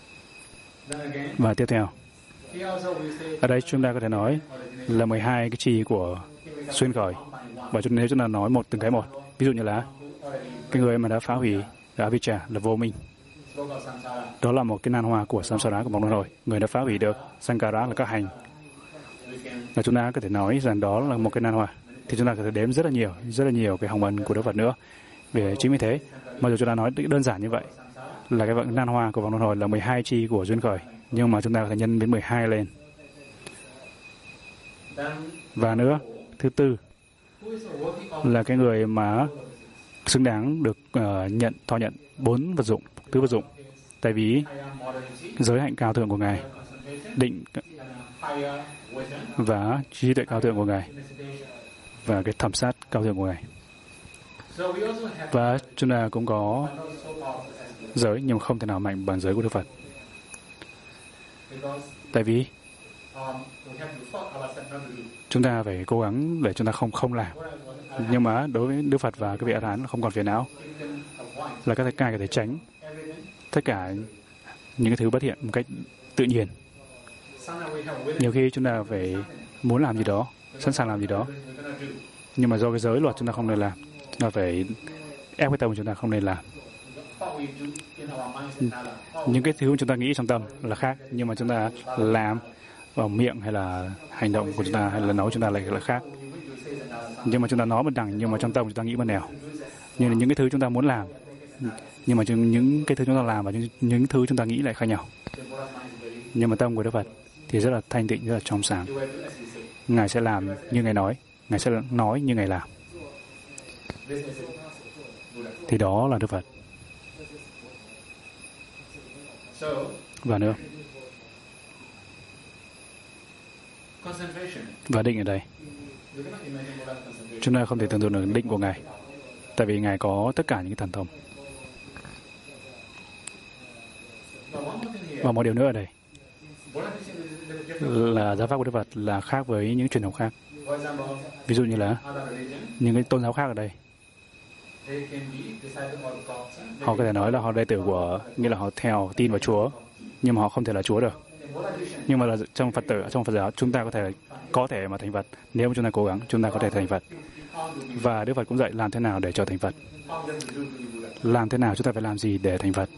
Và tiếp theo, ở đây chúng ta có thể nói là 12 cái chi của xuyên khởi. Và nếu chúng ta nói từng cái một, ví dụ như là cái người mà đã phá hủy là avijja, là vô minh, đó là một cái nan hoa của samsara, của vòng luân hồi. Người đã phá hủy được sankara, là các hành, là chúng ta có thể nói rằng đó là một cái nan hoa. Thì chúng ta có thể đếm rất là nhiều cái hồng ân của Đức Phật nữa. Vì chính vì thế, mặc dù chúng ta nói đơn giản như vậy, là cái nan hoa của vòng luân hồi là 12 chi của duyên khởi, nhưng mà chúng ta có thể nhân đến 12 lên. Và nữa, thứ tư là cái người mà xứng đáng được thọ nhận 4 vật dụng, tứ vật dụng. Tại vì giới hạnh cao thượng của Ngài, định và trí tuệ cao thượng của Ngài, và cái thẩm sát cao thượng của Ngài. Và chúng ta cũng có giới, nhưng không thể nào mạnh bằng giới của Đức Phật. Tại vì chúng ta phải cố gắng để chúng ta không làm. Nhưng mà đối với Đức Phật và các vị A-la-hán không còn phiền não, là các ngài có thể tránh tất cả những cái thứ bất thiện một cách tự nhiên. Nhiều khi chúng ta phải muốn làm gì đó, sẵn sàng làm gì đó, nhưng mà do cái giới luật chúng ta không nên làm. Chúng ta phải ép cái tâm của chúng ta không nên làm. Những cái thứ chúng ta nghĩ trong tâm là khác, nhưng mà chúng ta làm bằng miệng hay là hành động của chúng ta hay là nói chúng ta lại là khác. Nhưng mà chúng ta nói một đằng, nhưng mà trong tâm chúng ta nghĩ một nẻo. Nhưng là những cái thứ chúng ta muốn làm, nhưng mà những cái thứ chúng ta làm và những thứ chúng ta nghĩ lại khác nhau. Nhưng mà tâm của Đức Phật thì rất là thanh tịnh, rất là trong sáng. Ngài sẽ làm như Ngài nói, Ngài sẽ nói như Ngài làm. Thì đó là Đức Phật. Và nữa, và định ở đây, chúng ta không thể tưởng tượng được định của Ngài, tại vì Ngài có tất cả những cái thần thông. Và một điều nữa ở đây là giáo pháp của Đức Phật là khác với những truyền thống khác. Ví dụ như là những cái tôn giáo khác ở đây, họ có thể nói là họ đệ tử của, nghĩa là họ tin vào Chúa, nhưng mà họ không thể là Chúa được. Nhưng mà là trong trong Phật giáo chúng ta có thể mà thành Phật. Nếu mà chúng ta cố gắng, chúng ta có thể thành Phật. Và Đức Phật cũng dạy làm thế nào để trở thành Phật. Làm thế nào, chúng ta phải làm gì để thành Phật.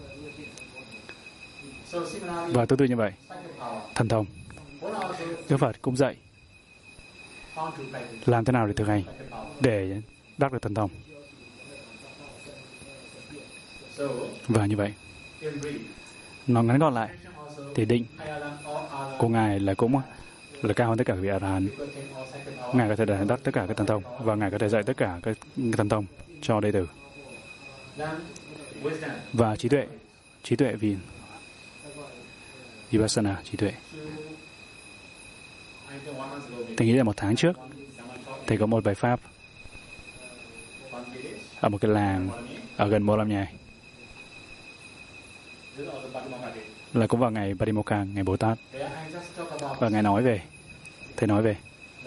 Và tương tự như vậy, thần thông. Đức Phật cũng dạy làm thế nào để thực hành để đắc được thần thông. Và như vậy, nói ngắn gọn lại, thì định của Ngài là cũng là cao hơn tất cả các vị A-la-hán. Ngài có thể đắc tất cả các thần thông và Ngài có thể dạy tất cả các thần thông cho đệ tử. Và trí tuệ vì Vipassana, trí tuệ. Tôi nghĩ là 1 tháng trước, Thầy có một bài pháp ở một cái làng ở gần Mô Lam Nhai. Là cũng vào ngày Patimokkha, ngày Bồ Tát. Và Ngài nói về, Thầy nói về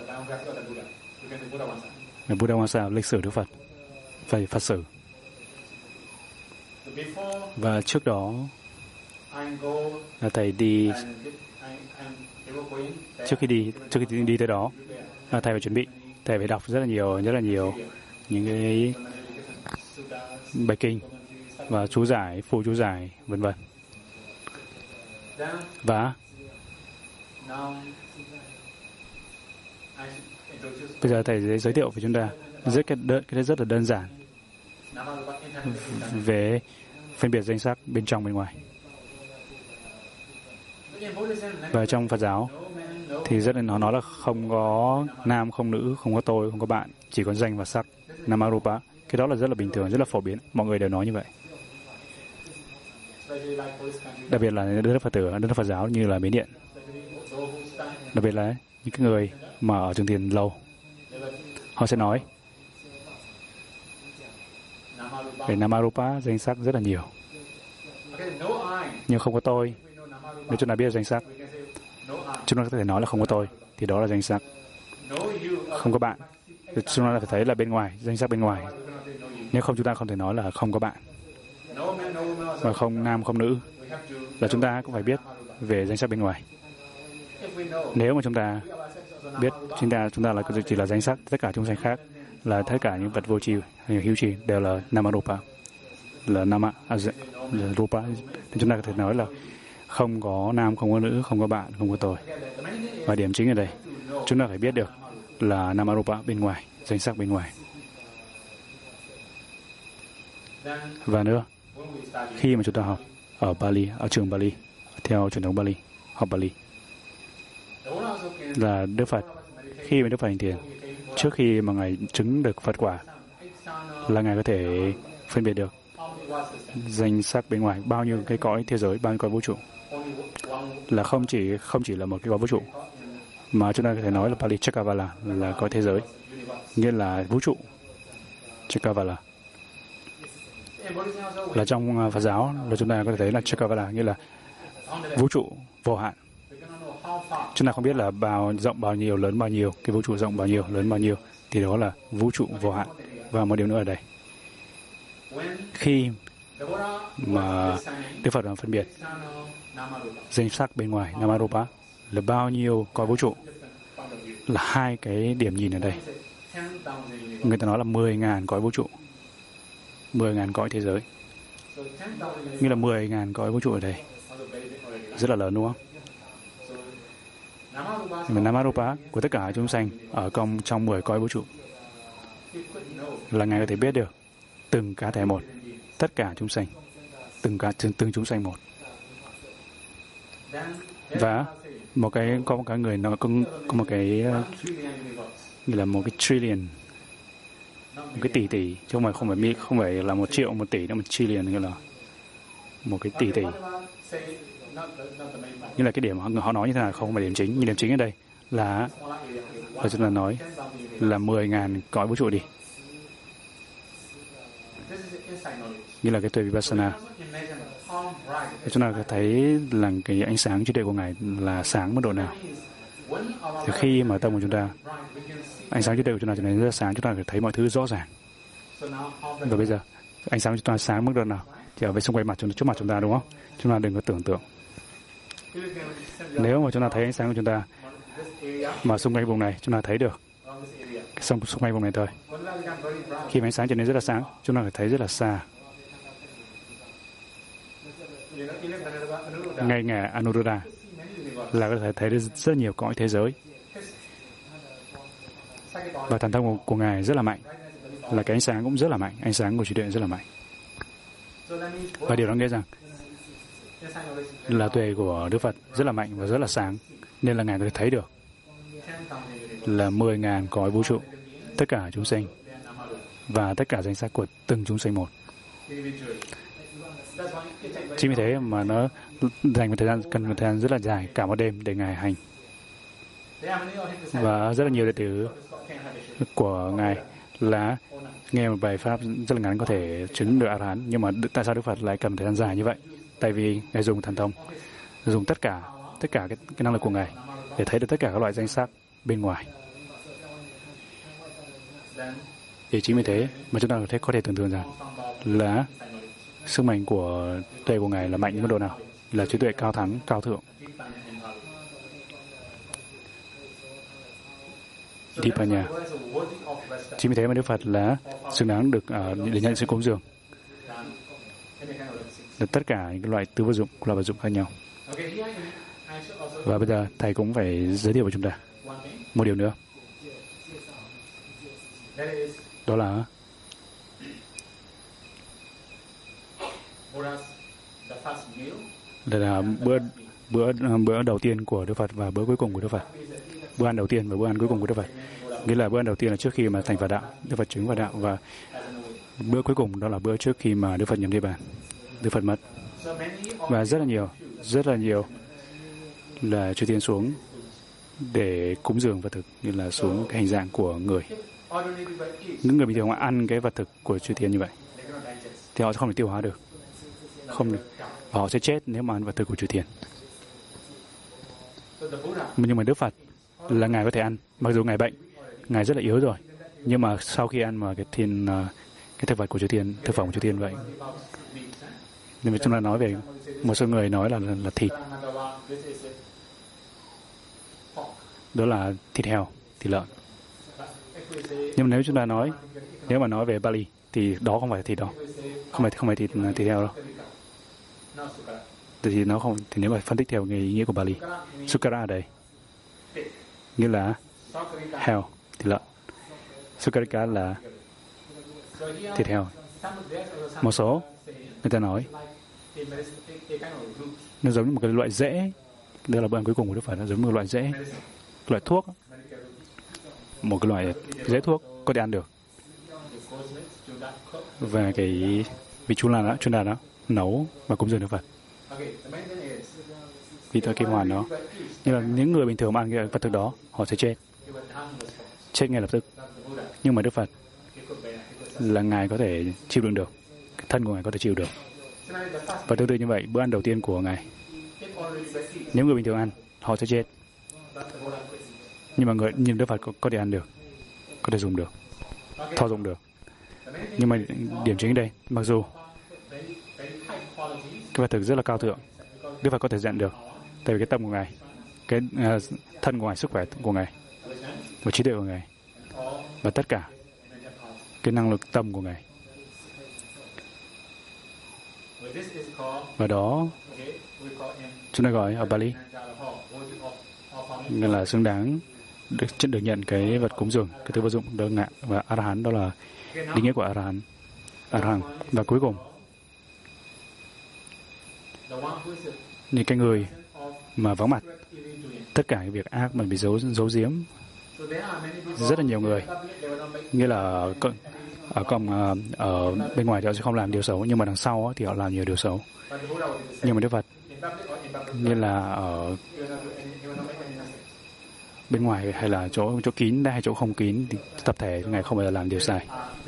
ngày Buddha Vamsa, lịch sử Đức Phật, về Phật sử. Và trước đó là Thầy đi, trước khi đi tới đó, Thầy phải chuẩn bị, Thầy phải đọc rất là nhiều những cái bài kinh và chú giải, phù chú giải, vân vân. Và bây giờ Thầy giới thiệu với chúng ta cái rất là đơn giản về phân biệt danh sắc bên trong bên ngoài. Và trong Phật giáo thì nó nói là không có nam, không nữ, không có tôi, không có bạn, chỉ có danh và sắc, Namarupa. Cái đó là rất là bình thường, rất là phổ biến, mọi người đều nói như vậy. Đặc biệt là Đức Phật tử, Đức Phật giáo như là Miến Điện. Đặc biệt là những cái người mà ở trường thiền lâu, họ sẽ nói về Namarupa, danh sắc rất là nhiều. Nhưng không có tôi. Nếu chúng ta biết danh sắc, chúng ta có thể nói là không có tôi, thì đó là danh sắc. Không có bạn, chúng ta phải thấy là bên ngoài, danh sắc bên ngoài. Nếu không, chúng ta không thể nói là không có bạn. Và không nam, không nữ, là chúng ta cũng phải biết về danh sắc bên ngoài. Nếu mà chúng ta biết chúng ta là chỉ là danh sắc, tất cả chúng sanh khác là tất cả những vật vô tri hay hữu tri đều là Namarupa, là Rupa, thì chúng ta có thể nói là không có nam, không có nữ, không có bạn, không có tôi. Và điểm chính ở đây, chúng ta phải biết được là Namarupa bên ngoài, danh sắc bên ngoài. Và nữa, khi mà chúng ta học ở Bali, ở trường Bali, theo truyền thống Bali, học Bali, là Đức Phật, khi mà Đức Phật hành thiền, trước khi mà Ngài chứng được Phật quả, là Ngài có thể phân biệt được danh sắc bên ngoài, bao nhiêu cái cõi thế giới, bao nhiêu cõi vũ trụ, là không chỉ là một cái cõi vũ trụ, mà chúng ta có thể nói là Pali Chakavala là cõi thế giới, nghĩa là vũ trụ. Chakavala là trong Phật giáo, là chúng ta có thể thấy là Chakavala nghĩa là vũ trụ vô hạn. Chúng ta không biết là rộng bao nhiêu, lớn bao nhiêu, cái vũ trụ rộng bao nhiêu, lớn bao nhiêu, thì đó là vũ trụ vô hạn. Và một điều nữa ở đây, khi mà Đức Phật phân biệt danh sắc bên ngoài, Namarupa, là bao nhiêu cõi vũ trụ, là hai cái điểm nhìn ở đây. Người ta nói là 10.000 cõi vũ trụ, 10.000 cõi thế giới, nghĩa là 10.000 cõi vũ trụ ở đây, rất là lớn đúng không? Mà Namarupa của tất cả chúng sanh ở trong 10 cõi vũ trụ, là Ngài có thể biết được từng cá thể một, tất cả chúng sanh, từng chúng sanh một. Và có một cái người nó có một cái như là một cái trillion, một cái tỷ, chứ không phải là 1 triệu, 1 tỷ, nó 1 trillion, nghĩa là một cái tỷ. Như là cái điểm họ nói như thế nào không phải điểm chính, nhưng điểm chính ở đây là chúng ta nói là 10.000 cõi vũ trụ đi. Như là cái tuệ Vipassana. Chúng ta thấy là cái ánh sáng trí tuệ của Ngài là sáng mức độ nào. Thì khi mà tâm của chúng ta, ánh sáng trí tuệ của chúng ta trở nên rất sáng, chúng ta phải thấy mọi thứ rõ ràng. Và bây giờ, ánh sáng của chúng ta sáng mức độ nào? Thì ở bên xung quanh trước mặt chúng ta đúng không? Chúng ta đừng có tưởng tượng. Nếu mà chúng ta thấy ánh sáng của chúng ta mà xung quanh vùng này chúng ta thấy được xung quanh vùng này thôi. Khi mà ánh sáng trở nên rất là sáng, chúng ta phải thấy rất là xa. Ngay ngài Anuruddha là có thể thấy được rất nhiều cõi thế giới. Và thần thông của ngài rất là mạnh, là cái ánh sáng cũng rất là mạnh, ánh sáng của trí tuệ rất là mạnh. Và điều đó nghĩa rằng là tuệ của Đức Phật rất là mạnh và rất là sáng, nên là ngài có thể thấy được là 10.000 cõi vũ trụ, tất cả chúng sinh và tất cả danh sắc của từng chúng sinh một. Chính vì thế mà nó dành một thời gian, cần một thời gian rất là dài, cả một đêm để ngài hành. Và rất là nhiều đệ tử của ngài là nghe một bài pháp rất là ngắn có thể chứng được A-la-hán. Nhưng mà tại sao Đức Phật lại cần thời gian dài như vậy? Tại vì ngài dùng thần thông, dùng tất cả cái năng lực của ngài để thấy được tất cả các loại danh sắc bên ngoài. Thì chính vì thế mà chúng ta có thể tưởng tượng rằng là sức mạnh của tuệ của ngài là mạnh đến mức độ nào, là trí tuệ cao thắng, cao thượng. Dipanya. Chính vì thế mà Đức Phật là xứng đáng được để nhận sự cúng dường. Được tất cả những loại tứ vật dụng, loại vật dụng khác nhau. Và bây giờ thầy cũng phải giới thiệu với chúng ta một điều nữa. Đó là bữa đầu tiên của Đức Phật và bữa cuối cùng của Đức Phật. Bữa ăn đầu tiên và bữa ăn cuối cùng của Đức Phật. Nghĩa là bữa ăn đầu tiên là trước khi mà thành Phật đạo, Đức Phật chứng Phật đạo, và bữa cuối cùng đó là bữa trước khi mà Đức Phật nhập niết bàn, Đức Phật mất. Và rất là nhiều là chư thiên xuống để cúng dường vật thực, như là xuống cái hình dạng của người. Những người bình thường mà ăn cái vật thực của chư thiên như vậy thì họ sẽ không thể tiêu hóa được, không được, và họ sẽ chết nếu mà ăn vật thực của chư thiên. Nhưng mà Đức Phật là ngài có thể ăn, mặc dù ngài bệnh, ngài rất là yếu rồi, nhưng mà sau khi ăn mà cái thực vật của chư thiên, thực phẩm của chư thiên vậy. Nên chúng ta nói về một số người nói là thịt, đó là thịt heo, thịt lợn. Nhưng mà nếu chúng ta nếu mà nói về Bali thì đó không phải thịt đâu, không phải thịt heo đâu. Thì nó không, thì nếu mà phân tích theo ý nghĩa của Bali, Sukara ở đây nghĩa là heo, thịt lợn. Sukarika là thịt heo. Một số người ta nói nó giống như một cái loại rễ. Đây là bữa ăn cuối cùng của Đức Phật, nó giống như một loại rễ, loại thuốc, một cái loại rễ thuốc có thể ăn được. Và cái vị chú đà đó nấu và cúng dường Đức Phật. Vì tôi kim hoàn đó. Nhưng mà những người bình thường mà ăn cái vật thực đó, họ sẽ chết ngay lập tức. Nhưng mà Đức Phật là ngài có thể chịu đựng được, thân của ngài có thể chịu được. Và tương tự như vậy, bữa ăn đầu tiên của ngài, nếu người bình thường ăn, họ sẽ chết. Nhưng mà Đức Phật có thể ăn được, có thể dùng được, thọ dụng được. Nhưng mà điểm chính ở đây, mặc dù cái vật thực rất là cao thượng, Đức Phật có thể nhận được, tại vì cái tâm của ngài, cái thân của ngài, sức khỏe của ngài, và trí tuệ của ngài, và tất cả cái năng lực tâm của ngài. Và đó chúng ta gọi ở Bali nên là xứng đáng được nhận cái vật cúng dường, cái thứ vật dụng đơn ngạ, và A-la-hán đó là định nghĩa của A-la-hán, A-la-hán. Và cuối cùng, những cái người mà vắng mặt tất cả những việc ác mà bị giấu giếm, rất là nhiều người, nghĩa là ở bên ngoài thì họ sẽ không làm điều xấu, nhưng mà đằng sau thì họ làm nhiều điều xấu. Nhưng mà Đức Phật như là ở bên ngoài hay là chỗ kín hay chỗ không kín thì tập thể ngài không bao giờ làm điều sai.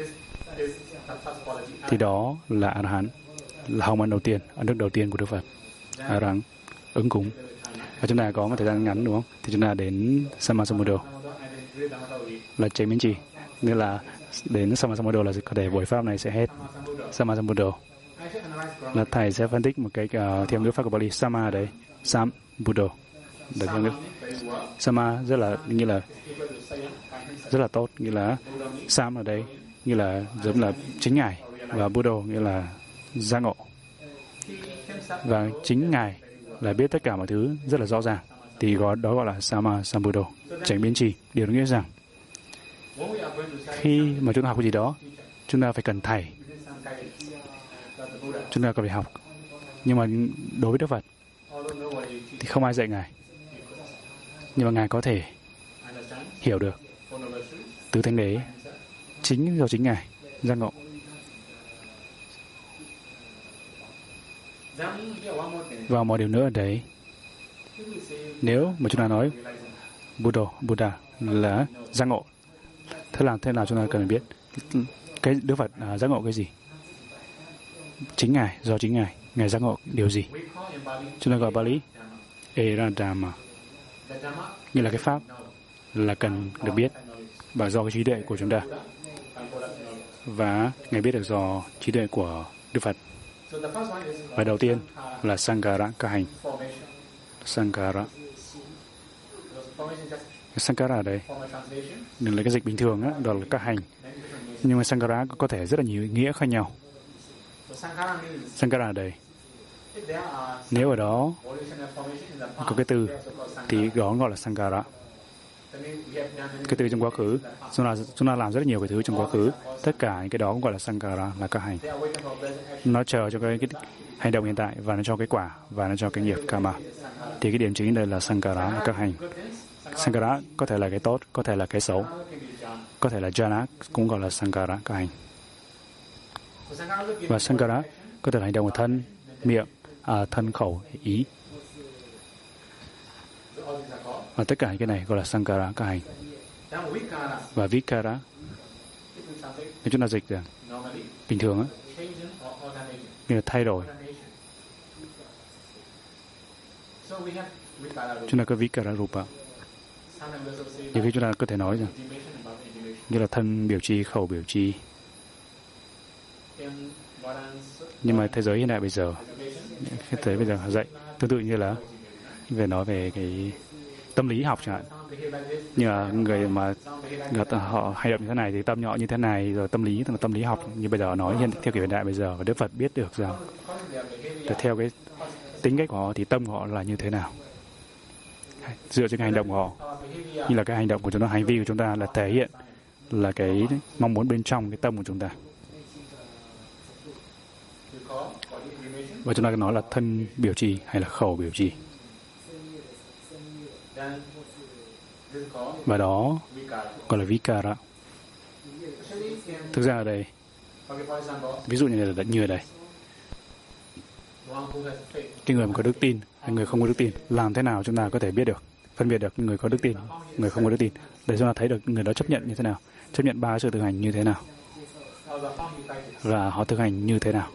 Thì đó là A-la-hán, là hồng ân đầu tiên, ân đức đầu tiên của Đức Phật, A-la-hán, ứng cúng. Và chúng ta có một thời gian ngắn, đúng không? Thì chúng ta đến Sammasambuddho là chế miến trì, nghĩa là đến Sammasambuddho là có thể buổi pháp này sẽ hết. Sammasambuddho là thầy sẽ phân tích một cái theo ngữ pháp của Bali. Sama ở đây, Sam Buddha được theo nghĩa Sama rất là tốt, nghĩa là Sam ở đây nghĩa là giống là chính ngài, và Buddha nghĩa là giác ngộ, và chính ngài là biết tất cả mọi thứ rất là rõ ràng, thì đó gọi là Sama Sambuddha, tránh biến trì. Điều đó nghĩa rằng khi mà chúng ta học cái gì đó, chúng ta phải cần thầy, chúng ta cần phải học. Nhưng mà đối với Đức Phật thì không ai dạy ngài, nhưng mà ngài có thể hiểu được tứ thánh đế chính do chính ngài giác ngộ. Và một điều nữa ở đấy, nếu mà chúng ta nói Buddha là giác ngộ, thế nào chúng ta cần phải biết cái Đức Phật giác ngộ cái gì? Chính ngài, do chính ngài giác ngộ điều gì? Chúng ta gọi Bali Eradama, như là cái pháp là cần được biết và do cái trí tuệ của chúng ta, và ngài biết được do trí tuệ của Đức Phật. Và đầu tiên là Sankara, các hành. Sankara ở đây đừng lấy cái dịch bình thường á, đó là các hành, nhưng mà Sankara có thể rất là nhiều nghĩa khác nhau. Sankara ở đây, nếu ở đó có cái từ thì đó gọi là Sankara. Cái từ trong quá khứ, chúng ta làm rất là nhiều cái thứ trong quá khứ, tất cả những cái đó cũng gọi là Sankara, là các hành. Nó chờ cho cái hành động hiện tại, và nó cho cái quả, và nó cho cái nghiệp karma. Thì cái điểm chính đây là Sankara, là các hành. Sankara có thể là cái tốt, có thể là cái xấu, có thể là jhana, cũng gọi là Sankara, các hành. Và Sankara có thể là hành động của thân, miệng, thân, khẩu, ý. Và tất cả những cái này gọi là Sankara, các hành. Và Vikara, nếu chúng ta dịch rằng bình thường á, như là thay đổi. Chúng ta có Vikara Rupa. Nhiều khi chúng ta có thể nói rằng như là thân biểu trì, khẩu biểu trì. Nhưng mà thế giới hiện đại bây giờ, thế giới bây giờ dạy tương tự như là về nói về cái tâm lý học chẳng hạn. Như là người mà họ hành động như thế này thì tâm họ như thế này, rồi tâm lý tức là tâm lý học như bây giờ nói theo kiểu hiện đại bây giờ. Và Đức Phật biết được rằng theo cái tính cách của họ thì tâm của họ là như thế nào, dựa trên cái hành động của họ. Như là cái hành động của chúng ta, hành vi của chúng ta là thể hiện là cái mong muốn bên trong cái tâm của chúng ta. Và chúng ta nói là thân biểu trì hay là khẩu biểu trì. Và đó gọi là Vikara. Thực ra ở đây, ví dụ như ở đây, cái người mà có đức tin hay người không có đức tin, làm thế nào chúng ta có thể biết được, phân biệt được người có đức tin, người không có đức tin, để chúng ta thấy được người đó chấp nhận như thế nào, chấp nhận ba sự thực hành như thế nào, và họ thực hành như thế nào.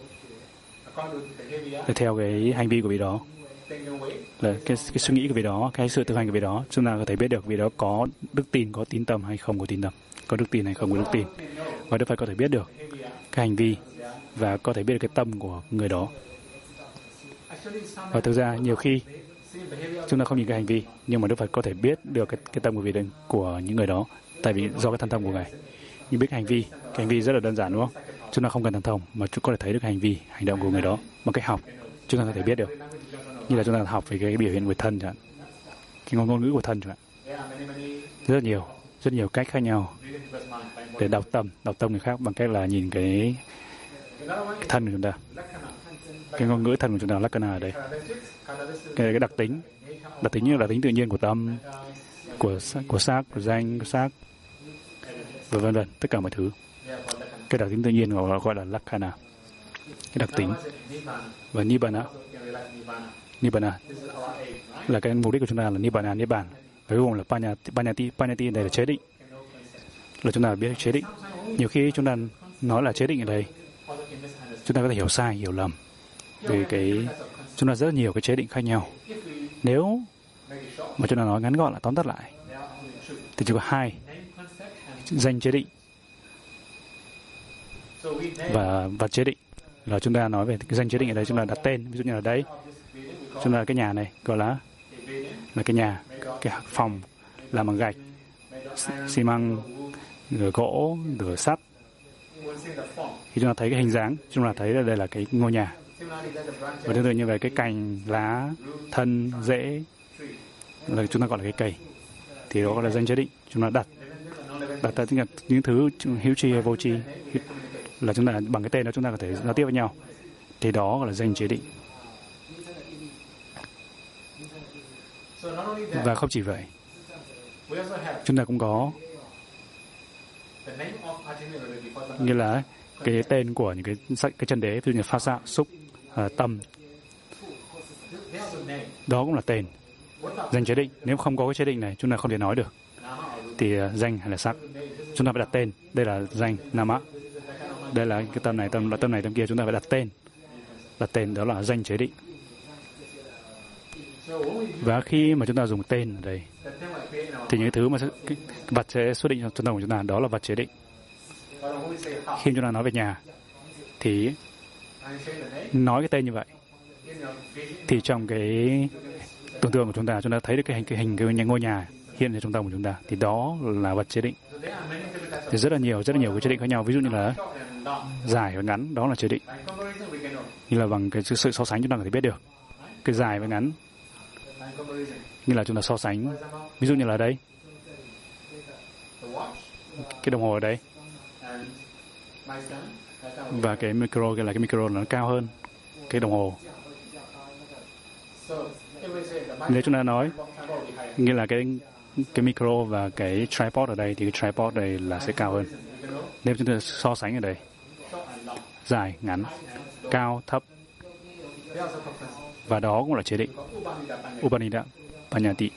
Để theo cái hành vi của vị đó, là cái suy nghĩ của vị đó, cái sự thực hành của vị đó, chúng ta có thể biết được vị đó có đức tin, có tín tâm hay không có tín tâm, có đức tin hay không có đức tin. Và Đức Phật có thể biết được cái hành vi và có thể biết được cái tâm của người đó. Và thực ra nhiều khi chúng ta không nhìn cái hành vi, nhưng mà Đức Phật có thể biết được cái tâm của những người đó, tại vì do cái thân thông của ngài. Nhưng biết cái hành vi rất là đơn giản, đúng không? Chúng ta không cần thần thông mà chúng có thể thấy được hành vi, hành động của người đó bằng cách học. Chúng ta có thể biết được, như là chúng ta học về cái biểu hiện của thân chẳng hạn, cái ngôn ngữ của thân chẳng hạn. Rất nhiều cách khác nhau để đọc tâm người khác bằng cách là nhìn cái thân của chúng ta, cái ngôn ngữ thân của chúng ta, lakkhana ở đây, cái đặc tính như là đặc tính tự nhiên của tâm, của sắc, của danh, của sắc, và vân vân, tất cả mọi thứ. Cái đặc tính tự nhiên gọi là lakkhana, cái đặc tính. Và nibbana là cái mục đích của chúng ta là nibbana, nibbana. Và cuối cùng là panyati đây là chế định, là chúng ta biết chế định. Nhiều khi chúng ta nói là chế định ở đây, chúng ta có thể hiểu sai, hiểu lầm, vì chúng ta rất nhiều cái chế định khác nhau. Nếu mà chúng ta nói ngắn gọn là tóm tắt lại thì chỉ có hai: danh chế định và vật chế định. Là chúng ta nói về cái danh chế định ở đây, chúng ta đặt tên, ví dụ như là đây, chúng ta cái nhà này gọi là là cái nhà, cái phòng làm bằng gạch, xi măng, rồi gỗ, rồi sắt. Khi chúng ta thấy cái hình dáng, chúng ta thấy là đây là cái ngôi nhà. Và tương tự như vậy, cái cành, lá, thân, rễ là chúng ta gọi là cái cây. Thì đó là danh chế định. Chúng ta đặt ra những thứ hữu tri hay vô tri, là chúng ta bằng cái tên đó chúng ta có thể giao tiếp với nhau. Thì đó gọi là danh chế định. Và không chỉ vậy, chúng ta cũng có như là cái tên của những cái chân đế, ví dụ như Pháp Xạ, Xúc, Tâm. Đó cũng là tên. Danh chế định. Nếu không có cái chế định này, chúng ta không thể nói được. Thì danh hay là sắc, chúng ta phải đặt tên. Đây là danh, Nama. Đây là cái tâm này, tâm kia, chúng ta phải đặt tên. Đặt tên đó là danh chế định. Và khi mà chúng ta dùng tên ở đây, thì những thứ mà cái vật sẽ xuất định trong tâm của chúng ta, đó là vật chế định. Khi chúng ta nói về nhà, thì nói cái tên như vậy, thì trong cái tưởng tượng của chúng ta thấy được cái hình ngôi nhà hiện ở trong tâm của chúng ta, thì đó là vật chế định. Thì rất là nhiều cái chế định khác nhau. Ví dụ như là dài và ngắn, đó là chế định. Như là bằng cái sự so sánh chúng ta có thể biết được cái dài và ngắn, như là chúng ta so sánh. Ví dụ như là đây, cái đồng hồ ở đây, và cái micro, cái micro nó cao hơn cái đồng hồ. Nếu chúng ta nói như là cái micro và cái tripod ở đây, thì cái tripod đây là sẽ cao hơn. Nếu chúng ta so sánh ở đây, dài, ngắn, cao, thấp, và đó cũng là chế định. Upanida, Panyati.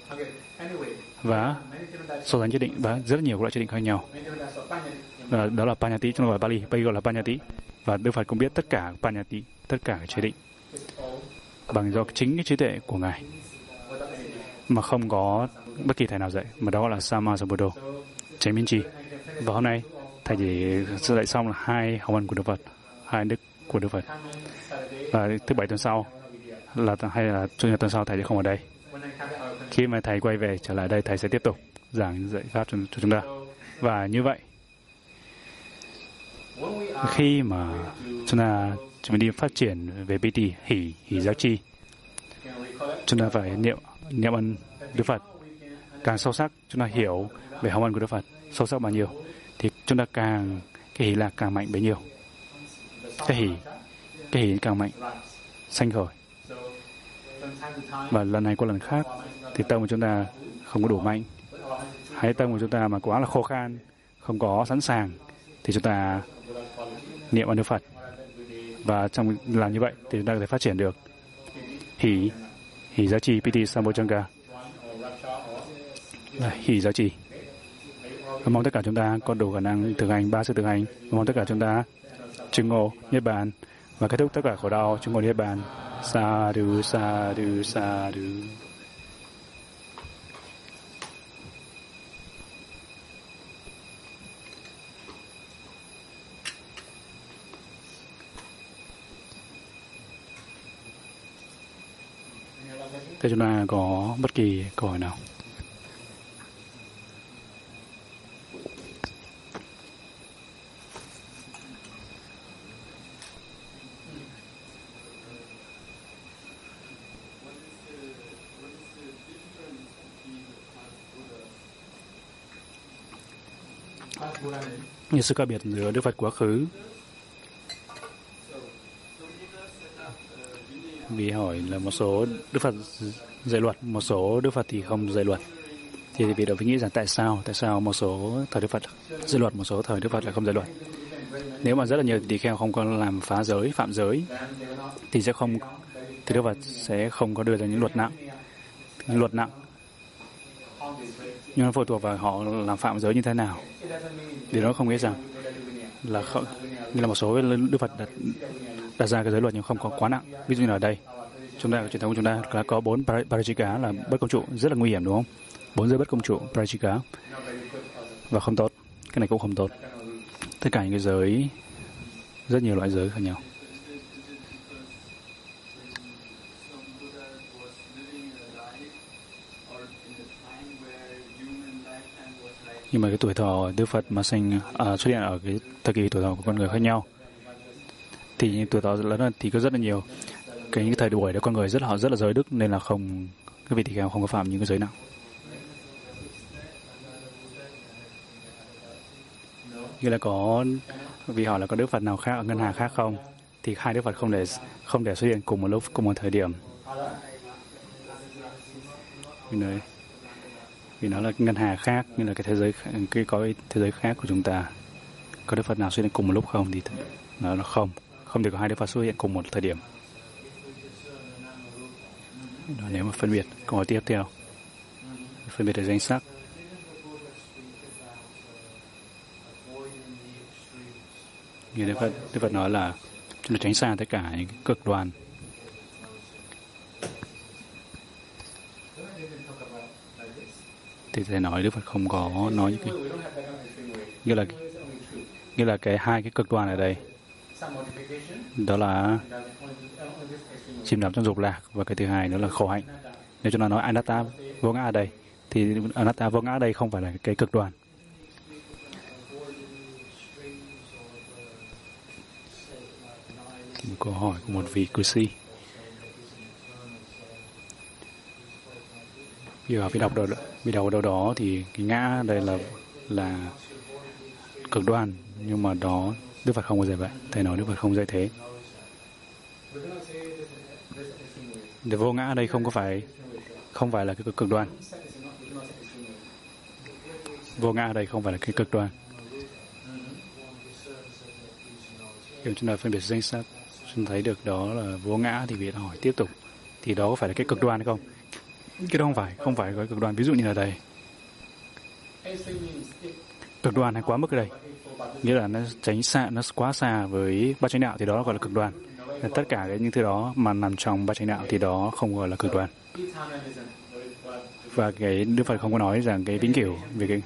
Và so sánh chế định, và rất nhiều loại chế định khác nhau. Và đó là Panyati, chúng ta gọi Bali gọi là Panyati. Và Đức Phật cũng biết tất cả Panyati, tất cả các chế định, bằng do chính cái trí tuệ của Ngài, mà không có bất kỳ thầy nào dạy, mà đó là Sama Sambuddho, Chánh Minh Trì. Và hôm nay thầy chỉ dạy xong là 2 hồng ân của Đức Phật, 2 đức của Đức Phật. Và thứ Bảy tuần sau hay là Chủ nhật tuần sau thầy sẽ không ở đây. Khi mà thầy quay về trở lại đây, thầy sẽ tiếp tục giảng dạy pháp cho chúng ta. Và như vậy, khi mà chúng ta đi phát triển về PT, hỷ giác chi, chúng ta phải niệm ân Đức Phật. Càng sâu sắc chúng ta hiểu về hồng ân của Đức Phật sâu sắc bao nhiêu, thì chúng ta cái hỷ lạc càng mạnh bấy nhiêu. Cái hỷ càng mạnh, sanh khởi. Và lần này qua lần khác, thì tâm của chúng ta không có đủ mạnh, hay tâm của chúng ta mà quá là khô khan, không có sẵn sàng, thì chúng ta niệm ân Đức Phật. Và trong làm như vậy thì chúng ta có thể phát triển được hỷ giá trị PT Sambojjhanga, hỷ giá trị. Và mong tất cả chúng ta có đủ khả năng thực hành 3 sự thực hành. Và mong tất cả chúng ta chứng ngộ niết bàn và kết thúc tất cả khổ đau chứng ngộ niết bàn. Sadhu, sadhu, sadhu. Thế chúng ta có bất kỳ câu hỏi nào? Như sự khác biệt giữa Đức Phật quá khứ. Vì hỏi là một số Đức Phật dạy luật, một số Đức Phật thì không dạy luật. Thì vì đó phải nghĩ rằng tại sao một số thời Đức Phật dạy luật, một số thời Đức Phật lại không dạy luật. Nếu mà rất là nhiều tỳ kheo không có làm phá giới, phạm giới, thì Đức Phật sẽ không có đưa ra những luật nặng. Nhưng nó phụ thuộc vào họ làm phạm giới như thế nào. Điều đó không nghĩa rằng là như là một số Đức Phật đặt ra cái giới luật nhưng không có quá nặng. Ví dụ như là ở đây, chúng ta truyền thống của chúng ta là có 4 parajika là bất công trụ, rất là nguy hiểm đúng không? 4 giới bất công trụ parajika và không tốt. Cái này cũng không tốt. Tất cả những cái giới, rất nhiều loại giới khác nhau. Nhưng mà cái tuổi thọ Đức Phật mà xuất hiện ở cái thời kỳ tuổi thọ của con người khác nhau, thì tuổi thọ lớn hơn thì có rất là nhiều cái thời buổi đó con người rất là giới đức, nên là không, cái vị tỳ kheo không có phạm những cái giới nặng. Như là có vị hỏi là có Đức Phật nào khác ở ngân hà khác không, thì hai Đức Phật không để xuất hiện cùng một lúc, cùng một thời điểm. Vì nó là ngân hà khác, như là cái thế giới, cái cõi thế giới khác của chúng ta. Có Đức Phật nào xuất hiện cùng một lúc không, thì nó không thể có hai Đức Phật xuất hiện cùng một thời điểm. Đó, nếu mà phân biệt câu hỏi tiếp theo, phân biệt về danh sắc. Như Đức Phật nói là chúng ta tránh xa tất cả những cực đoan. Thì thầy nói Đức Phật không có nói những cái như là cái hai cái cực đoan ở đây, đó là chìm đắm trong dục lạc, và cái thứ hai đó là khổ hạnh. Nếu chúng ta nói anatta vô ngã ở đây, thì anatta vô ngã ở đây không phải là cái cực đoan. Một câu hỏi của một vị cư sĩ. Giờ vì đọc đâu đó thì cái ngã đây là cực đoan, nhưng mà đó Đức Phật không có dạy vậy. Thầy nói Đức Phật không dạy thế. Để vô ngã ở đây không phải là cái cực đoan. Vô ngã ở đây không phải là cái cực đoan. Nếu chúng ta phân biệt danh sắc, chúng thấy được đó là vô ngã, thì vị hỏi tiếp tục, thì đó có phải là cái cực đoan hay không? Cái đó không phải cái cực đoan. Ví dụ như là đây, cực đoan hay quá mức ở đây, nghĩa là nó nó quá xa với bát chánh đạo, thì đó gọi là cực đoan. Tất cả những thứ đó mà nằm trong bát chánh đạo thì đó không gọi là cực đoan. Và cái Đức Phật không có nói rằng cái vĩnh cửu, về cái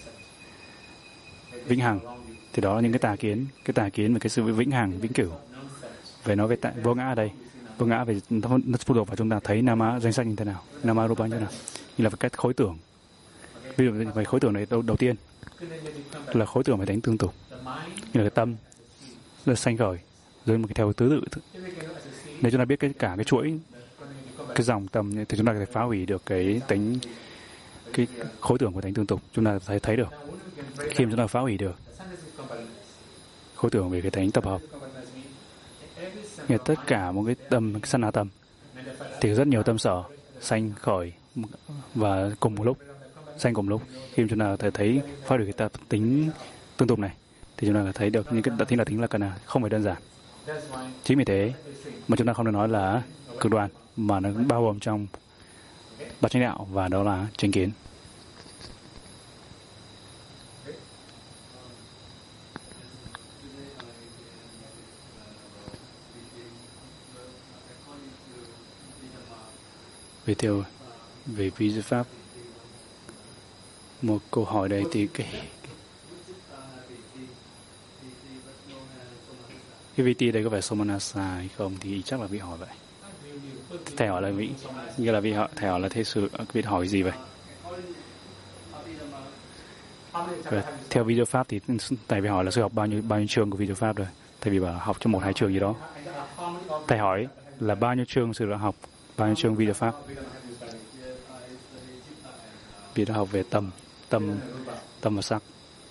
vĩnh hằng, thì đó là những cái tà kiến về cái sự vĩnh hằng, vĩnh cửu. Về nói về vô ngã ở đây, vô ngã về nó phụ thuộc vào chúng ta thấy nama danh sách như thế nào, nama rupa như thế nào, như là cách khối tưởng. Ví dụ về khối tưởng này đầu tiên là khối tưởng về tánh tương tục, như là cái tâm là sanh khởi dưới một cái theo tứ tự. Nếu chúng ta biết cả cái chuỗi, cái dòng tâm, thì chúng ta có thể phá hủy được cái khối tưởng của tánh tương tục. Chúng ta thấy được khi mà chúng ta phá hủy được khối tưởng về cái tánh tập hợp, nghĩa tất cả một cái tâm, cái sanh tâm, thì rất nhiều tâm sở sanh khởi và cùng một lúc, sanh cùng lúc. Khi chúng ta thấy phá hủy cái tính tương tục này, thì chúng ta thấy được những cái tính là cần là không phải đơn giản. Chính vì thế mà chúng ta không được nói là cực đoan, mà nó bao gồm trong bát chánh đạo, và đó là chánh kiến. Về vi diệu pháp, một câu hỏi đây thì cái VT đây có phải Somanasa hay không, thì chắc là vị hỏi vậy. Thầy hỏi là vị, như là thầy hỏi là thế sự vị hỏi gì vậy? Và theo vi diệu pháp thì thầy phải hỏi là sư học bao nhiêu chương của vi diệu pháp rồi. Thầy bị bảo học trong 1-2 chương gì đó. Thầy hỏi là bao nhiêu chương sư đã học, bao nhiêu chương vi diệu pháp. Vì đã học về tâm và sắc.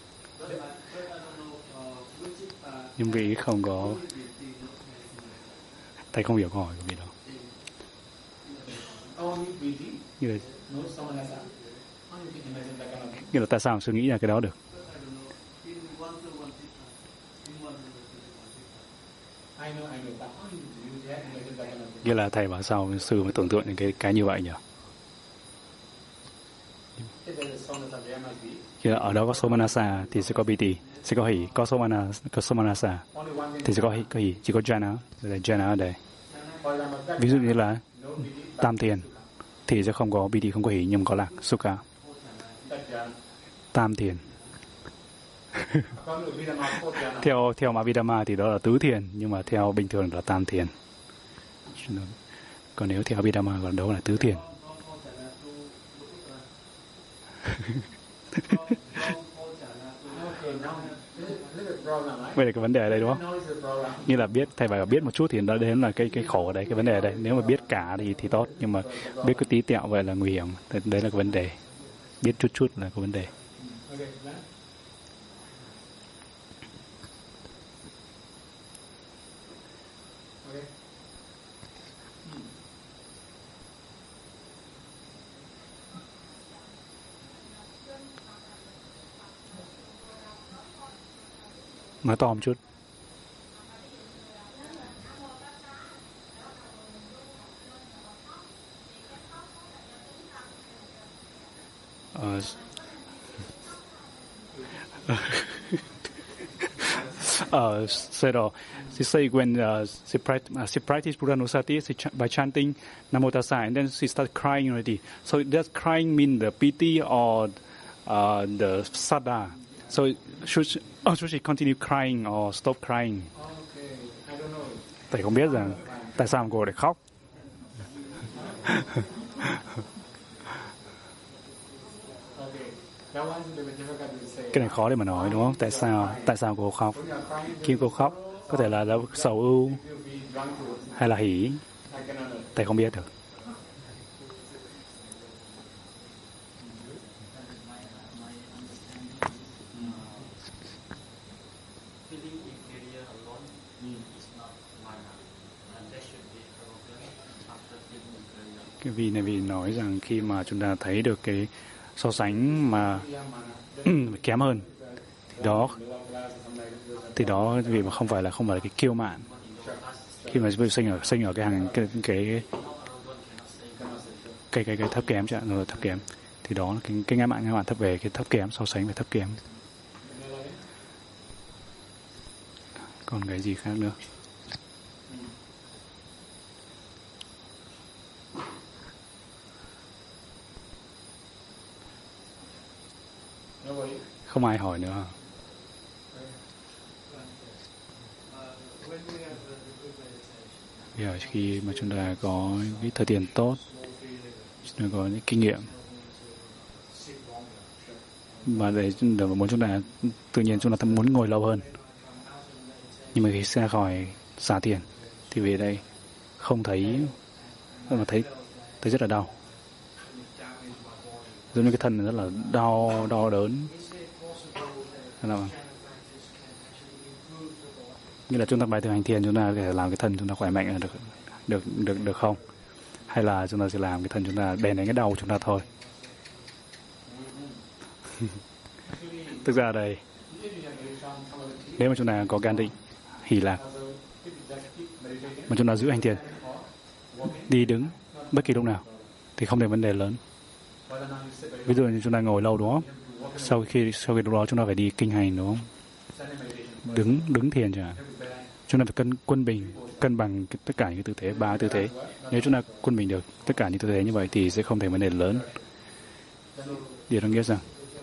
Nhưng vị không có, thầy không hiểu câu hỏi của vị đó. Như là tại sao sư nghĩ ra cái đó được? Như là thầy bảo sao sư mới tưởng tượng những cái như vậy nhỉ? Khi ở đó có Somanasa thì sẽ có Piti, sẽ có hỷ, có Somanasa thì sẽ có hỷ, chỉ có Jhana, Jhana ở đây. Ví dụ như là tam thiền thì sẽ không có Piti, không có hỷ, nhưng có lạc, Sukha. Tam thiền. Theo Abhidhamma thì đó là tứ thiền, nhưng mà theo bình thường là tam thiền. Còn nếu theo Abhidhamma còn đó là tứ thiền. Vậy là cái vấn đề ở đây đúng không? Như là biết, thầy bảo biết một chút thì nó đến là cái khổ ở đây, cái vấn đề ở đây. Nếu mà biết cả thì tốt, nhưng mà biết cái tí tẹo vậy là nguy hiểm. Đấy là cái vấn đề. Biết chút chút là cái vấn đề. Nói to một chút. So she say when she practiced Puranosati by chanting Namo Tassa, and then she started crying already. So does crying mean the piti or the sada? So should she continue crying or stop crying? Thầy không biết rằng tại sao cô lại khóc. Cái này khó để mà nói đúng không? Tại sao cô khóc? Khi cô khóc có thể là sầu ưu hay là hỉ, thầy không biết được. Cái vì nói rằng khi mà chúng ta thấy được cái so sánh mà kém hơn thì đó vì mà không phải là cái kiêu mạn. Khi mà sinh ở cái hàng cái thấp kém chẳng thấp kém thì đó là cái ngã mạn thấp về cái thấp kém, so sánh về thấp kém. Còn cái gì khác nữa? Không ai hỏi nữa. Bây giờ khi mà chúng ta có cái thời tiền tốt, chúng ta có những kinh nghiệm và để muốn chúng ta tự nhiên chúng ta muốn ngồi lâu hơn, nhưng mà khi ra khỏi xả tiền thì về đây không thấy, mà thấy rất là đau, giống như cái thân rất là đau đớn. Như là chúng ta bài thực hành thiền, chúng ta có thể làm cái thân chúng ta khỏe mạnh được không? Hay là chúng ta sẽ làm cái thân chúng ta đè nén cái đau của chúng ta thôi? Thực ra đây, nếu mà chúng ta có can định hỷ lạc mà chúng ta giữ hành thiền, đi đứng bất kỳ lúc nào thì không thành vấn đề lớn. Ví dụ như chúng ta ngồi lâu đúng không? Sau khi lúc đó chúng ta phải đi kinh hành đúng không? Đứng thiền chẳng hạn. Chúng ta phải cân bằng tất cả những tư thế, 3 tư thế. Nếu chúng ta quân bình được tất cả những tư thế như vậy thì sẽ không thành vấn đề lớn. Điều đó nghĩa rằng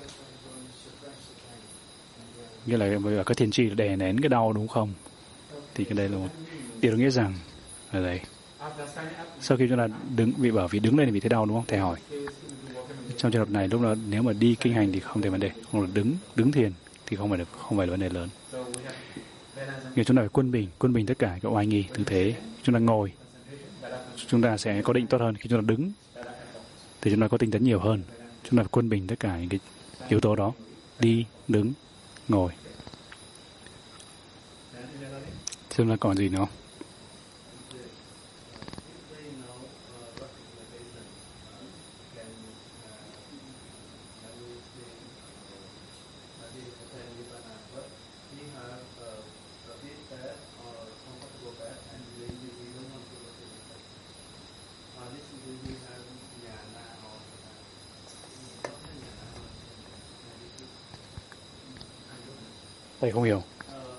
bởi cái thiền trì đè nén cái đau đúng không? Thì cái đây là một điều đó nghĩa rằng ở đây sau khi chúng ta vì đứng lên thì bị thấy đau đúng không? Thầy hỏi. Trong trường hợp này lúc đó nếu mà đi kinh hành thì không thành vấn đề, hoặc là đứng thiền thì không phải là vấn đề lớn. Nhưng chúng ta phải quân bình tất cả các oai nghi tư thế. Chúng ta ngồi, chúng ta sẽ có định tốt hơn. Khi chúng ta đứng thì chúng ta có tinh tấn nhiều hơn. Chúng ta phải quân bình tất cả những cái yếu tố đó: đi, đứng, ngồi. Chúng ta còn gì nữa không? Thầy không hiểu.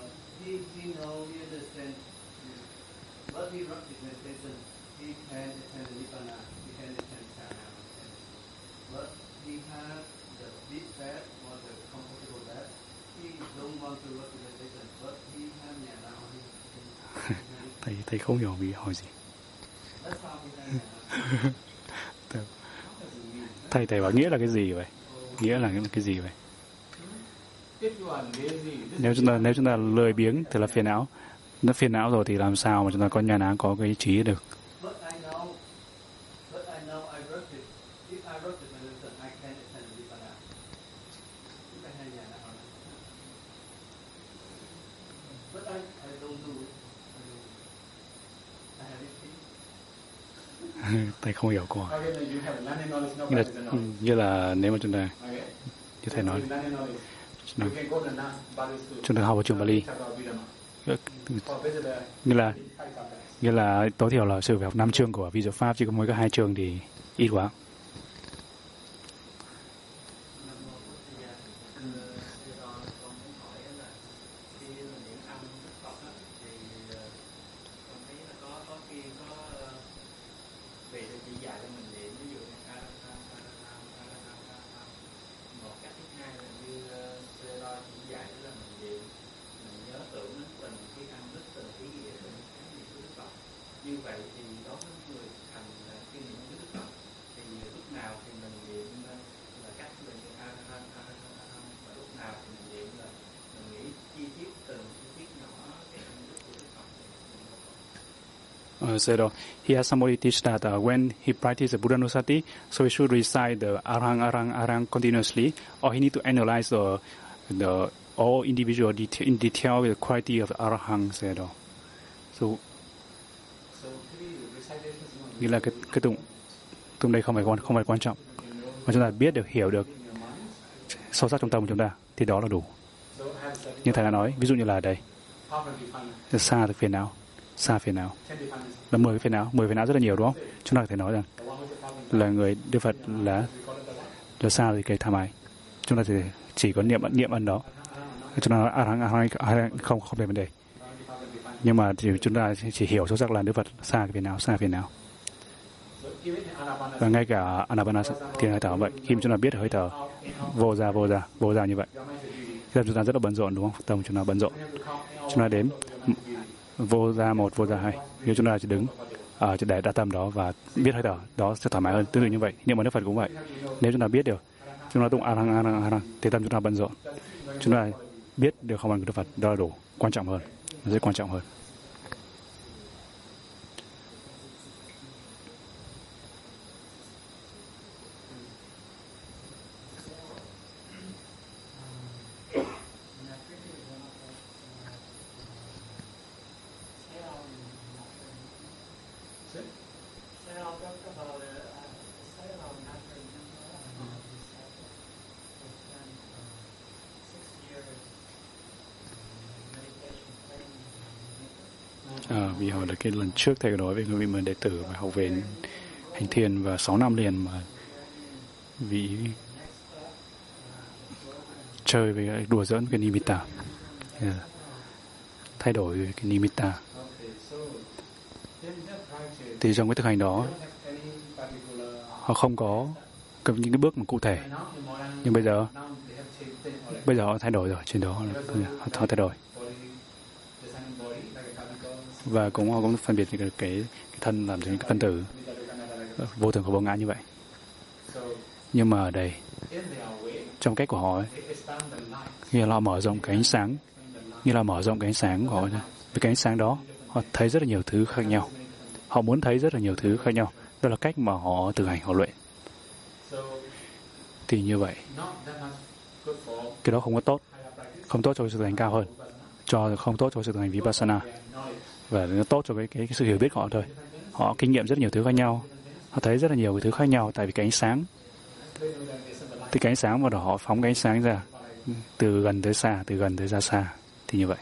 Thầy không hiểu vì hỏi gì. Thầy bảo nghĩa là cái gì vậy? Nghĩa là cái gì vậy? Nếu chúng ta lười biếng thì là phiền não. Nó phiền não rồi thì làm sao mà chúng ta có nhà não, có cái ý chí được. Thầy không hiểu câu hỏi. Như là nếu mà chúng ta, như thầy nói, chúng ta học ở trường Bali, như là tối thiểu là sư phải học 5 chương của vi diệu pháp, chứ có mới có 2 chương thì ít quá. So he has somebody teach that when he practices the Buddhanusati, so he should recite the arhang, arhang, arhang continuously, or he need to analyze the all individual in detail the quality of arhang. So nghĩa là cái tụng đây không phải quan trọng, mà chúng ta biết được, hiểu được sâu sắc trong tâm của chúng ta thì đó là đủ. Như thầy đã nói, ví dụ như là đây, xa được phiền não, xa phiền não là 10 phiền não rất là nhiều, đúng không? Chúng ta có thể nói rằng là người Đức Phật là xa thì cái tham ái, chúng ta chỉ có niệm ân đó, chúng ta nói không về vấn đề, nhưng mà chúng ta chỉ hiểu sâu sắc là Đức Phật xa phiền não. Và ngay cả Anapanasati hơi thở vậy, khi chúng ta biết hơi thở vô ra như vậy, chúng ta rất là bận rộn, đúng không? Tâm chúng ta bận rộn, chúng ta đếm vô ra 1, vô ra 2. Nếu chúng ta chỉ đứng để đa tâm đó và biết hơi thở đó sẽ thoải mái hơn. Tương tự như vậy, niệm Đức Phật cũng vậy. Nếu chúng ta biết được, chúng ta tụng arhang thì tâm chúng ta bận rộn. Chúng ta biết được không bằng Đức Phật, đó là đủ, quan trọng hơn, rất quan trọng hơn. Vì hồi là cái lần trước thầy nói về người vị đệ tử và học về hành thiền và 6 năm liền mà vì chơi với đùa giỡn cái nimitta, thay đổi cái nimitta, thì trong cái thực hành đó họ không có những cái bước mà cụ thể, nhưng bây giờ họ thay đổi rồi, trên đó họ thay đổi. Và họ cũng phân biệt cái thân làm thành cái phân tử vô thường của vô ngã như vậy. Nhưng mà ở đây, trong cách của họ ấy, như là họ mở rộng cái ánh sáng của họ. Với cái ánh sáng đó, họ thấy rất là nhiều thứ khác nhau. Họ muốn thấy rất là nhiều thứ khác nhau. Đó là cách mà họ thực hành, họ luyện. Thì như vậy, cái đó không có tốt. Không tốt cho sự thực hành cao hơn. Không tốt cho sự thực hành Vipassana. Và nó tốt cho cái sự hiểu biết của họ thôi. Họ kinh nghiệm rất nhiều thứ khác nhau. Họ thấy rất là nhiều thứ khác nhau. Tại vì cái ánh sáng, thì cái ánh sáng mà họ phóng cái ánh sáng ra từ gần tới xa, từ gần tới ra xa, thì như vậy.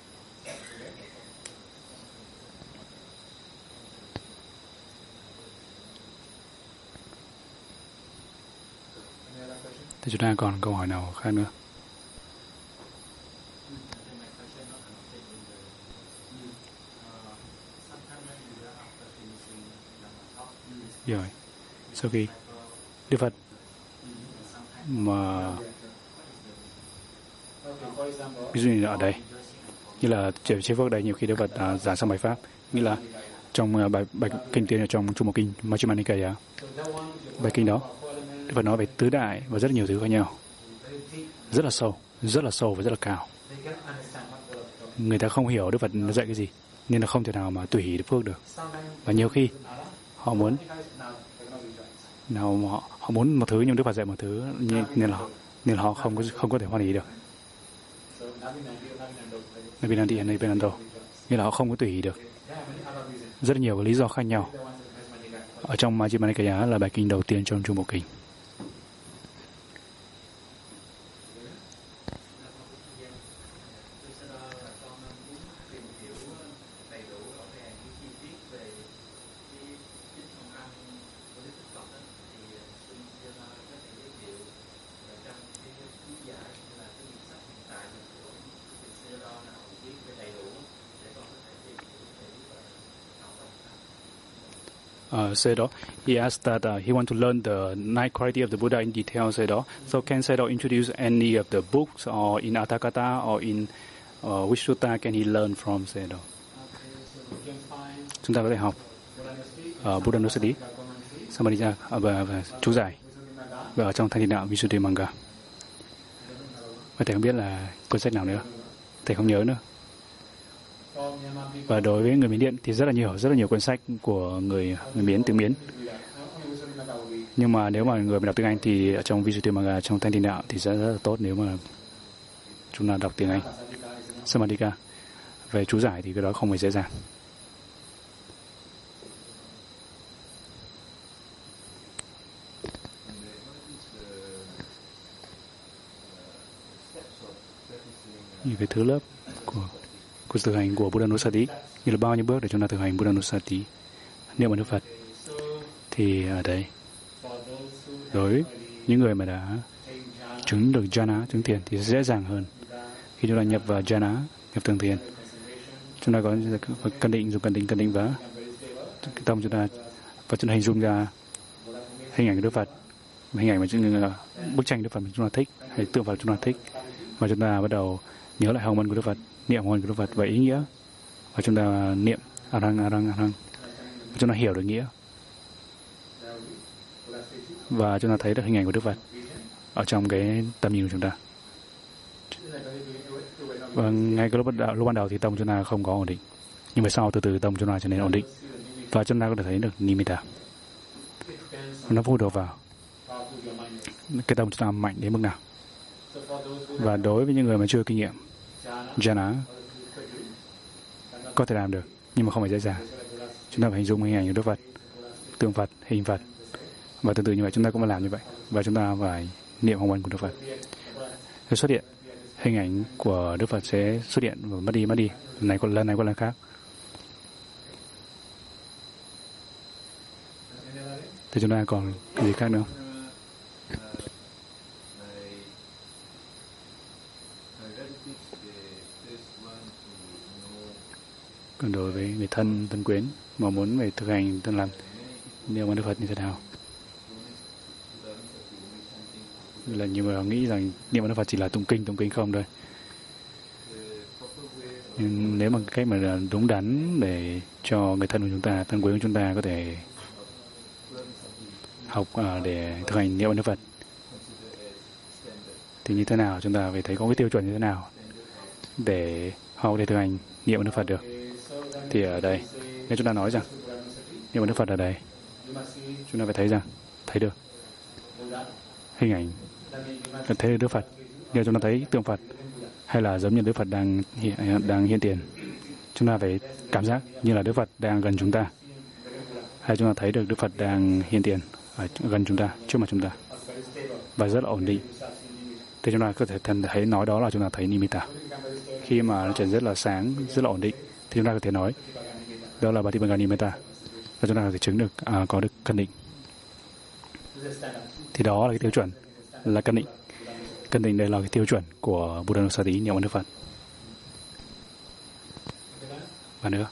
Thì chúng ta còn câu hỏi nào khác nữa? Rồi, sau khi Đức Phật mà ví dụ như là ở đây, như là chế phước đây, nhiều khi Đức Phật giảng xong bài pháp, như là trong bài kinh tiên ở trong Trung Bộ Kinh Majjhima Nikaya, bài kinh đó Đức Phật nói về tứ đại và rất nhiều thứ khác nhau, rất là sâu, rất là sâu và rất là cao. Người ta không hiểu Đức Phật nó dạy cái gì, nên là không thể nào mà tùy hỷ Đức Phước được. Và nhiều khi họ muốn họ muốn một thứ nhưng Đức Phật dạy một thứ, nên là họ không có thể hoan hỷ được. Nghĩa là họ không có tùy hỷ được. Rất nhiều lý do khác nhau. Ở trong Majjhima Nikaya là bài kinh đầu tiên trong Trung Bộ Kinh. Sayadaw, he asked that he want to learn the nine quality of the Buddha in detail. Sayadaw, so can Sayadaw introduce any of the books or in Atthakatha or in which sutta can he learn from Sayadaw? Chúng ta có thể học Buddha Nusati, Samadhija và chú giải và ở trong Thanh Thiên Đạo Visuddhimagga. Và thầy không biết là cuốn sách nào nữa, thầy không nhớ nữa. Và đối với người Miến Điện thì rất là nhiều cuốn sách của người Miến tiếng Miến. Nhưng mà nếu mà người mà đọc tiếng Anh thì ở trong Visuddhimagga, trong Thanh Thiên Đạo thì sẽ rất là tốt nếu mà chúng ta đọc tiếng Anh. Samadhika. Về chú giải thì cái đó không hề dễ dàng. Như cái thứ lớp của thực hành của Buddha Nusati, như là bao nhiêu bước để chúng ta thực hành Buddha Nusati, niệm ơn Đức Phật. Thì ở đây, đối với những người mà đã chứng được jhana, chứng thiền thì dễ dàng hơn. Khi chúng ta nhập vào jhana, nhập tường thiền, chúng ta có cân định, dùng cân định và cái tâm chúng ta hình dung ra hình ảnh của Đức Phật, hình ảnh mà bức tranh Đức Phật mà chúng ta thích, hay tượng Phật chúng ta thích, và chúng ta bắt đầu nhớ lại hồng ân của Đức Phật, niệm hồng ân của Đức Phật và ý nghĩa, và chúng ta niệm arang, chúng ta hiểu được nghĩa, và chúng ta thấy được hình ảnh của Đức Phật ở trong cái tầm nhìn của chúng ta. Và ngay cái lúc ban đầu thì tâm chúng ta không có ổn định, nhưng mà sau từ từ tâm chúng ta trở nên ổn định, và chúng ta có thể thấy được nimitta. Nó phụ thuộc vào cái tâm chúng ta mạnh đến mức nào. Và đối với những người mà chưa kinh nghiệm jhana có thể làm được, nhưng mà không phải dễ dàng. Chúng ta phải hình dung hình ảnh của Đức Phật, tượng Phật, hình Phật, và tương tự như vậy chúng ta cũng phải làm như vậy, và chúng ta phải niệm hồng ân của Đức Phật. Sẽ xuất hiện hình ảnh của Đức Phật sẽ xuất hiện và mất đi, lần này qua lần khác. Thì chúng ta còn cái gì khác nữa không? Còn đối với người thân quyến mà muốn về thực hành thân làm niệm ơn Đức Phật như thế nào? Là nhiều người nghĩ rằng niệm ơn Đức Phật chỉ là tụng kinh không thôi. Nhưng nếu mà cách mà đúng đắn để cho người thân của chúng ta, thân quyến của chúng ta có thể học để thực hành niệm ơn Đức Phật thì như thế nào? Chúng ta phải thấy có cái tiêu chuẩn như thế nào để họ có thể thực hành niệm ơn Đức Phật được. Thì ở đây, nếu chúng ta nói rằng niệm ơn Đức Phật ở đây, chúng ta phải thấy được hình ảnh, thấy được Đức Phật. Nếu chúng ta thấy tượng Phật hay là giống như Đức Phật đang hiện tiền, chúng ta phải cảm giác như là Đức Phật đang gần chúng ta, hay chúng ta thấy được Đức Phật đang hiện tiền ở gần chúng ta, trước mặt chúng ta, và rất là ổn định. Thì chúng ta có thể thấy nói đó là chúng ta thấy nimitta. Khi mà nó trở rất là sáng, rất là ổn định, thì chúng ta có thể nói đó là Bhatibanga nimitta, và chúng ta có thể chứng được có được cân định. Thì đó là cái tiêu chuẩn là cân định. Cân định đây là cái tiêu chuẩn của Buddha Nusati, niệm ơn Đức Phật. Và nữa,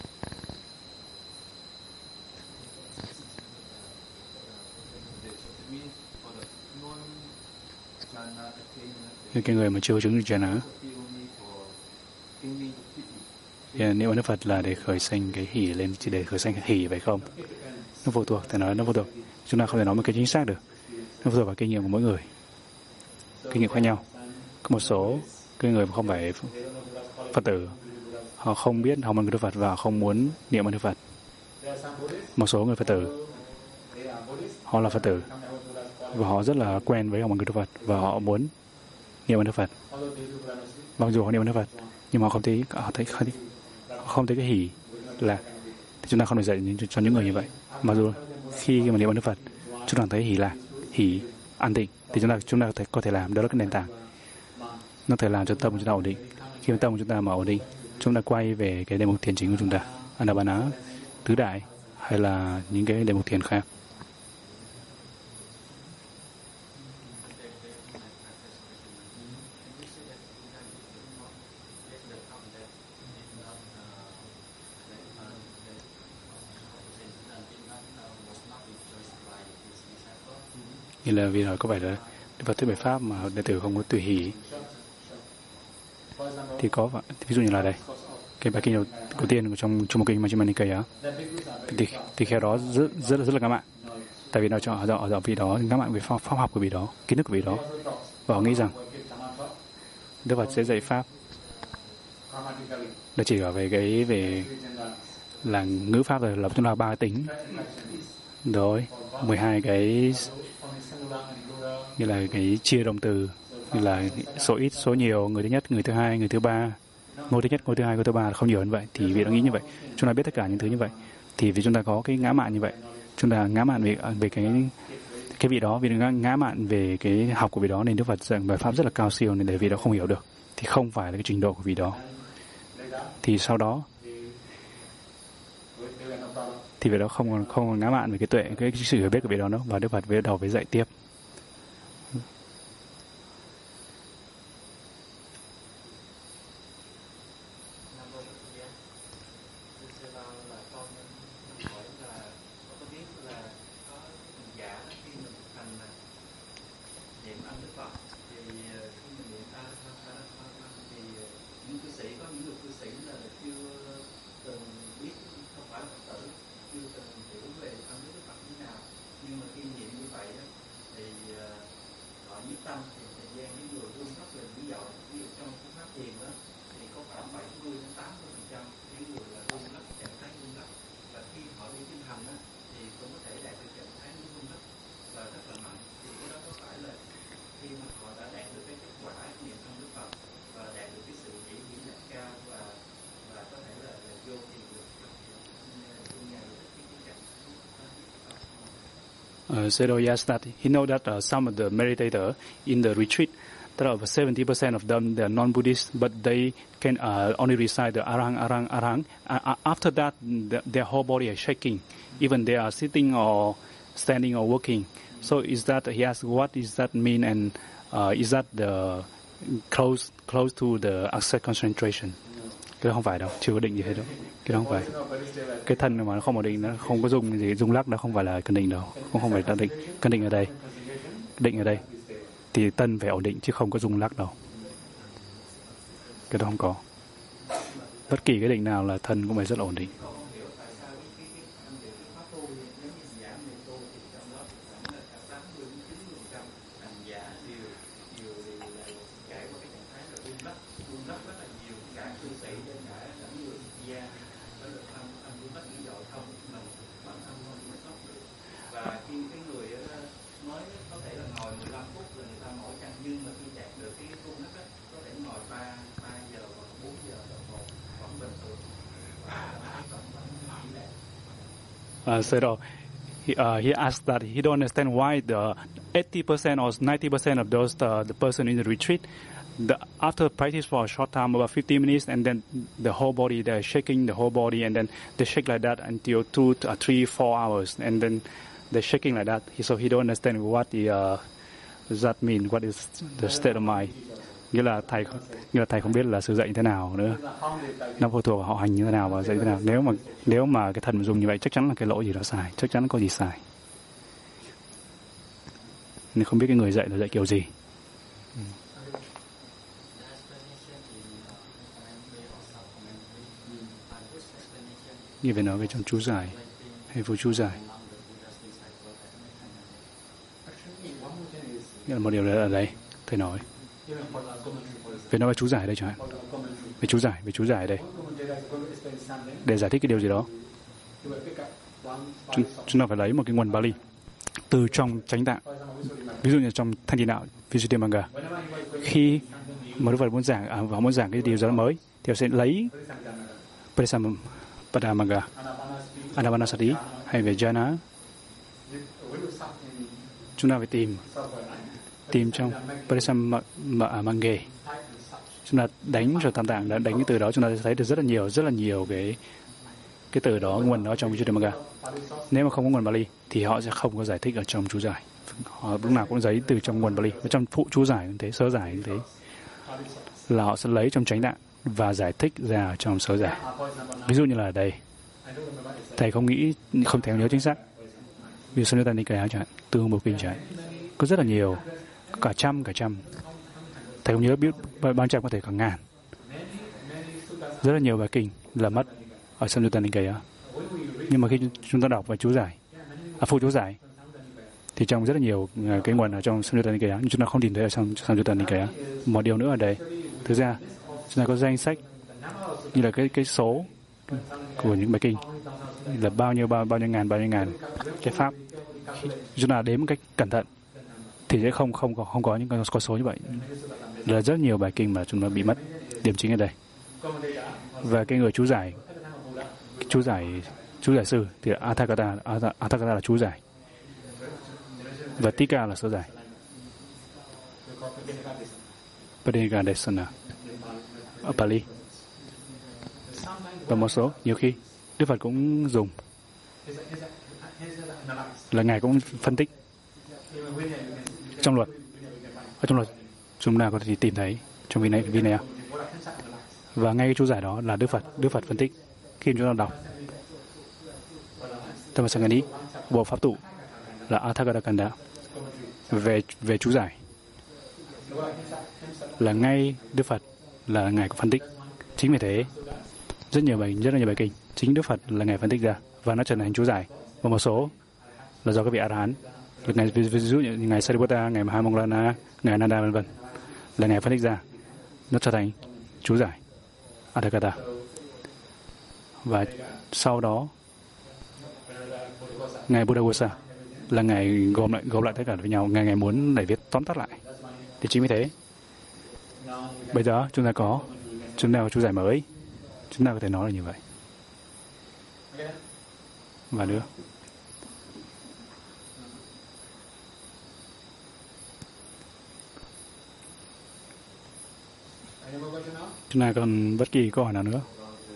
cái người mà chưa chứng được jhana, niệm ơn Đức Phật là để khởi sanh cái hỷ lên, chỉ để khởi sanh cái hỷ phải không? Nó phụ thuộc, thầy nói nó phụ thuộc. Chúng ta không thể nói một cái chính xác được. Nó phụ thuộc vào kinh nghiệm của mỗi người, kinh nghiệm khác nhau. Có một số cái người không phải Phật tử, họ không biết học ơn Đức Phật và không muốn niệm ơn Đức Phật. Một số người Phật tử, họ là Phật tử và họ rất là quen với học ơn Đức Phật và họ muốn niệm ơn Đức Phật. Mặc dù họ niệm ơn Đức Phật, nhưng mà họ không thấy cái hỷ là, thì chúng ta không được dạy cho những người như vậy. Mặc dù khi mà niệm ơn Đức Phật, chúng ta thấy hỷ là hỷ an định, thì chúng ta có thể làm, đó là cái nền tảng. Nó thể làm cho tâm của chúng ta ổn định. Khi tâm của chúng ta mà ổn định, chúng ta quay về cái đề mục thiền chính của chúng ta, Anapana, tứ đại hay là những cái đề mục thiền khác. Như là vì nói có phải là Đức Phật thuyết bài pháp mà đệ tử không có tùy hỷ, thì có vậy. Ví dụ như là đây, cái bài kinh đầu tiên trong một kinh Majjhima Nikaya, thì khéo đó rất là ngã mạn, tại vì nó cho ở vị đó ngã mạn về pháp học của vị đó, kiến thức của vị đó, và họ nghĩ rằng Đức Phật sẽ dạy pháp là chỉ ở về là ngữ pháp rồi, là chúng ta 3 tính rồi 12 cái như là cái chia động từ, như là số ít, số nhiều, người thứ nhất, người thứ hai, người thứ ba, ngôi thứ nhất, ngôi thứ hai, ngôi thứ ba là không nhiều như vậy. Thì vì nó nghĩ như vậy, chúng ta biết tất cả những thứ như vậy, thì vì chúng ta có cái ngã mạn như vậy, chúng ta ngã mạn về cái vị đó, vì ngã mạn về cái học của vị đó, nên Đức Phật dạy bài pháp rất là cao siêu, nên để vị đó không hiểu được, thì không phải là cái trình độ của vị đó. Thì sau đó thì vị đó không còn ngã mạn về cái tuệ, cái sự hiểu biết của vị đó nữa, và Đức Phật bắt đầu với dạy tiếp. Sayadaw asked that he know that some of the meditators in the retreat, there are 70% of them, they are non-Buddhist, but they can only recite the Arahang. After that, their whole body is shaking, even they are sitting or standing or walking. So is that, he asked, what does that mean, and is that the close to the access concentration? Cái đó không phải đâu, chưa có định gì hết đâu. Cái đó không phải. Cái thân mà nó không ổn định, nó không có rung lắc, nó không phải là cân định đâu. Không phải là định. Cân định ở đây. Định ở đây. Thì thân phải ổn định chứ không có rung lắc đâu. Cái đó không có. Bất kỳ cái định nào là thân cũng phải rất là ổn định. So he asked that he don't understand why the 80% or 90% of those the person in the retreat, after practice for a short time, about 15 minutes, and then the whole body, they're shaking the whole body, and then they shake like that until 2, 3, 4 hours, and then they're shaking like that. So he don't understand what does that mean, what is the state of mind. Nghĩa là thầy không biết là sự dạy như thế nào nữa, nó phụ thuộc vào họ hành như thế nào và dạy như thế nào. Nếu mà cái thần dùng như vậy, chắc chắn là cái lỗi gì đó sai, chắc chắn có gì sai, nên không biết cái người dạy là dạy kiểu gì. Như phải nói về trong chú giải hay vô chú giải. Nghĩa là một điều là ở đây thầy nói Về nói về chú giải ở đây chẳng hạn. Về chú giải ở đây. Để giải thích cái điều gì đó. Chúng ta phải lấy một cái nguồn Bali từ trong chánh tạng. Ví dụ như trong Thanh Tỳ Đạo, Visuddhimagga. Khi mà Đức Phật muốn giảng cái điều gì đó mới, thì họ sẽ lấy Parisampadamagga, Anapanasati hay về Jhana. Chúng ta phải tìm trong Parisamagga. Chúng ta đánh cho tam tạng, đánh cái từ đó chúng ta sẽ thấy được rất là nhiều cái từ đó, nguồn đó trong Visuddhimagga. Nếu mà không có nguồn Bali thì họ sẽ không có giải thích ở trong chú giải. Họ lúc nào cũng lấy từ trong nguồn Bali. Và trong phụ chú giải như thế, sớ giải như thế, là họ sẽ lấy trong chánh tạng và giải thích ra trong sớ giải. Ví dụ như là ở đây, thầy không thể nhớ chính xác. Ví dụ Samyutta Nikaya chẳng hạn, Tương Bộ Kinh chẳng hạn, có rất là nhiều, cả trăm. Thầy không nhớ biết bao trăm, có thể cả ngàn. Rất là nhiều bài kinh là mất ở Samyutta Nikaya. Nhưng mà khi chúng ta đọc về chú giải, phụ chú giải, thì trong rất là nhiều cái nguồn ở trong Samyutta Nikaya, nhưng chúng ta không tìm thấy ở trong Samyutta Nikaya. Một điều nữa ở đây, thực ra chúng ta có danh sách như là cái số của những bài kinh là bao nhiêu ngàn cái pháp. Khi chúng ta đếm một cách cẩn thận thì sẽ không có những con số như vậy. Là rất nhiều bài kinh mà chúng ta bị mất. Điểm chính ở đây. Và cái người chú giải sư thì Atthakatha là chú giải, và Tika là sớ giải. Padinaka Desana ở Pali. Và một số nhiều khi Đức Phật cũng dùng là Ngài cũng phân tích trong luật. Ở trong luật chúng ta có thể tìm thấy trong Vinaya. Và ngay cái chú giải đó là Đức Phật phân tích khi chúng ta đọc Dhammasangani, bộ pháp tụ là Atthakatha Kanda về chú giải, là ngay Đức Phật là Ngài có phân tích. Chính vì thế rất là nhiều bài kinh chính Đức Phật là Ngài phân tích ra và nó trở thành chú giải. Và một số là do các vị A-la-hán, ví dụ như Ngài Sariputta, Ngài Mahamoggalana, Ngài Ananda v.v. là Ngài phân tích ra, nó trở thành chú giải Atthakatha. Và sau đó Ngài Buddhaghosa là Ngài gom lại tất cả với nhau. Ngài muốn để viết tóm tắt lại. Thì chính vì thế bây giờ chúng ta có chú giải mới, chúng ta có thể nói là như vậy. Và nữa, chúng ta còn bất kỳ câu hỏi nào nữa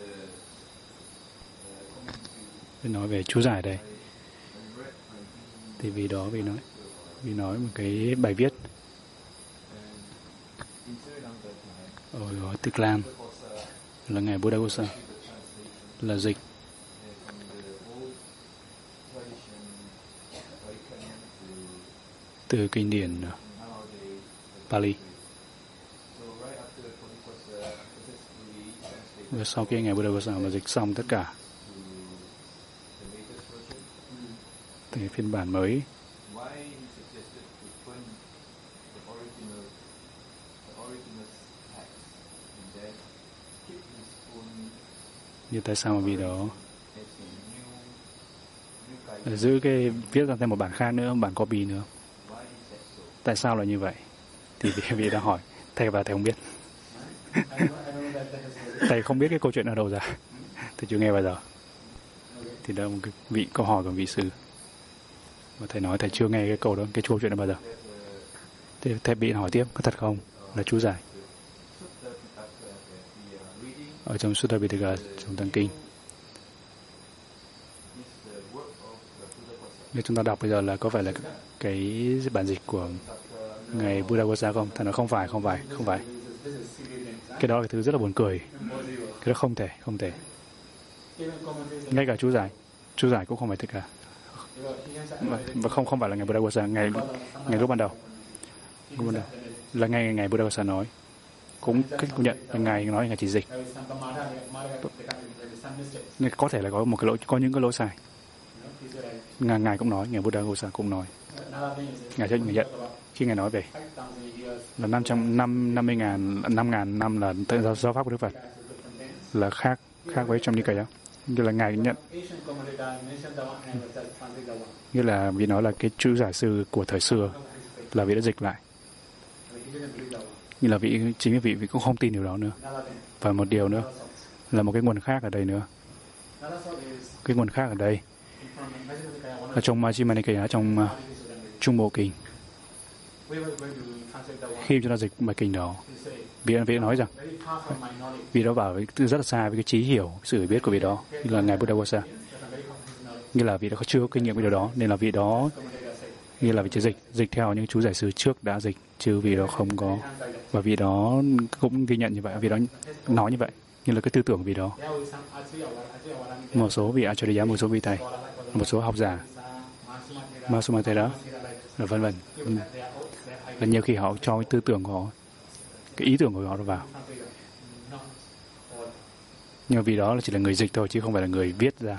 để nói về chú giải đây. Thì vì nói một cái bài viết ở Tích Lan là Ngài Buddhaghosa là dịch từ kinh điển Pali. Và sau khi Ngài Buddhaghosa mà dịch xong tất cả thì phiên bản mới như tại sao mà vì đó giữ cái viết ra thêm một bản khác nữa, bản copy nữa. Tại sao là như vậy? Thì vị đã hỏi thầy và thầy không biết. Thầy không biết cái câu chuyện ở đâu ra, thầy chưa nghe bao giờ. Thì đó là một cái câu hỏi của vị sư, và thầy nói thầy chưa nghe cái câu chuyện đó bao giờ. Thì thầy bị hỏi tiếp, có thật không? Là chú giải ở trong Sutta Pitaka, trong Tăng Kinh. Nếu chúng ta đọc bây giờ là có phải là cái bản dịch của Ngài Buddhaghosa không? Thầy nói không phải. Cái đó là cái thứ rất là buồn cười. Cái đó không thể. Ngay cả chú giải cũng không phải tất cả. Và không phải là Ngài Buddhaghosa, ngày lúc ban đầu là Ngài Buddhaghosa nói, cũng công nhận là Ngài chỉ dịch. Nhưng có thể là có những cái lỗi sai. Ngài cũng nói, Ngài Buddhaghosa cũng nói. Ngài nhận khi Ngài nói về là 5.000 năm là giáo pháp của Đức Phật là khác với trong Nikaya đó. Như là Ngài nhận, như là vì nó là cái chú giải sư của thời xưa, là vị đã dịch lại. Như là chính vì vị cũng không tin điều đó nữa. Và một điều nữa là một cái nguồn khác ở đây nữa. Cái nguồn khác ở đây ở trong Majjhima Nikaya, trong Trung Bộ Kinh. Khi chúng ta dịch bài kinh đó, vị nói rằng vị đó bảo rất là xa với cái trí hiểu, sự hiểu biết của vị đó, như là Ngài Buddha Vasa. Như là vị đó chưa có kinh nghiệm với điều đó, nên là vị đó như là vị chỉ dịch theo những chú giải sư trước đã dịch, chứ vị đó không có. Và vị đó cũng ghi nhận như vậy, vị đó nói như vậy, như là cái tư tưởng của vị đó. Một số vị Acharya, một số vị thầy, một số học giả, Masumatera, vân vân. Là nhiều khi họ cho cái tư tưởng của họ, cái ý tưởng của họ vào. Nhưng mà vì đó là chỉ là người dịch thôi, chứ không phải là người viết ra.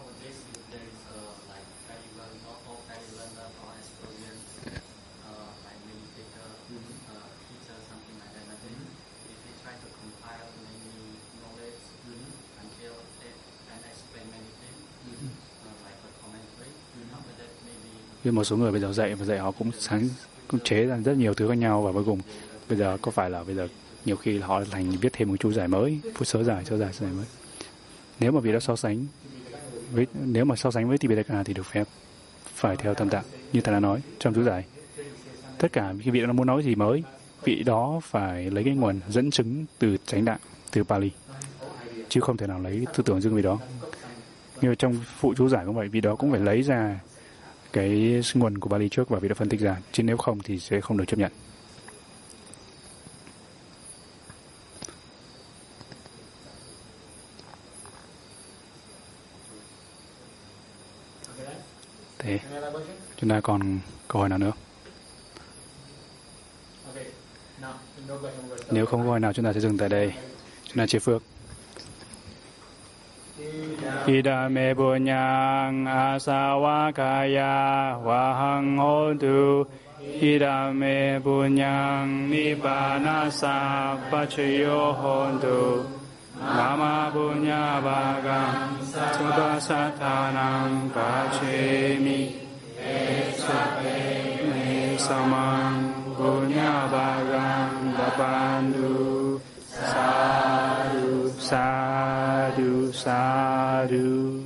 Vì một số người bây giờ dạy họ cũng chế ra rất nhiều thứ khác nhau, và cuối cùng bây giờ có phải là bây giờ nhiều khi họ thành viết thêm một chú giải mới, sớ giải mới. Nếu mà vì đó nếu mà so sánh với Tipitaka thì được phép phải theo tâm tạng, như thầy đã nói trong chú giải. Tất cả khi vị đó muốn nói gì mới, vị đó phải lấy cái nguồn dẫn chứng từ chánh tạng, từ Pali, chứ không thể nào lấy tư tưởng riêng vị đó. Như trong phụ chú giải cũng vậy, vị đó cũng phải lấy ra cái nguồn của Bali trước và vị đã phân tích ra, chứ nếu không thì sẽ không được chấp nhận. Thế chúng ta còn câu hỏi nào nữa? Nếu không có câu hỏi nào, chúng ta sẽ dừng tại đây. Chúng ta chia phước. Idame bunyang asawakaya vahang hotu. Idame bunyang nibbanasa pachayo hotu. Mama bunya bhagam sudasathanam pachemi. Esape samang bunya bhagam dapandu. Sadhu, sadhu, sadhu.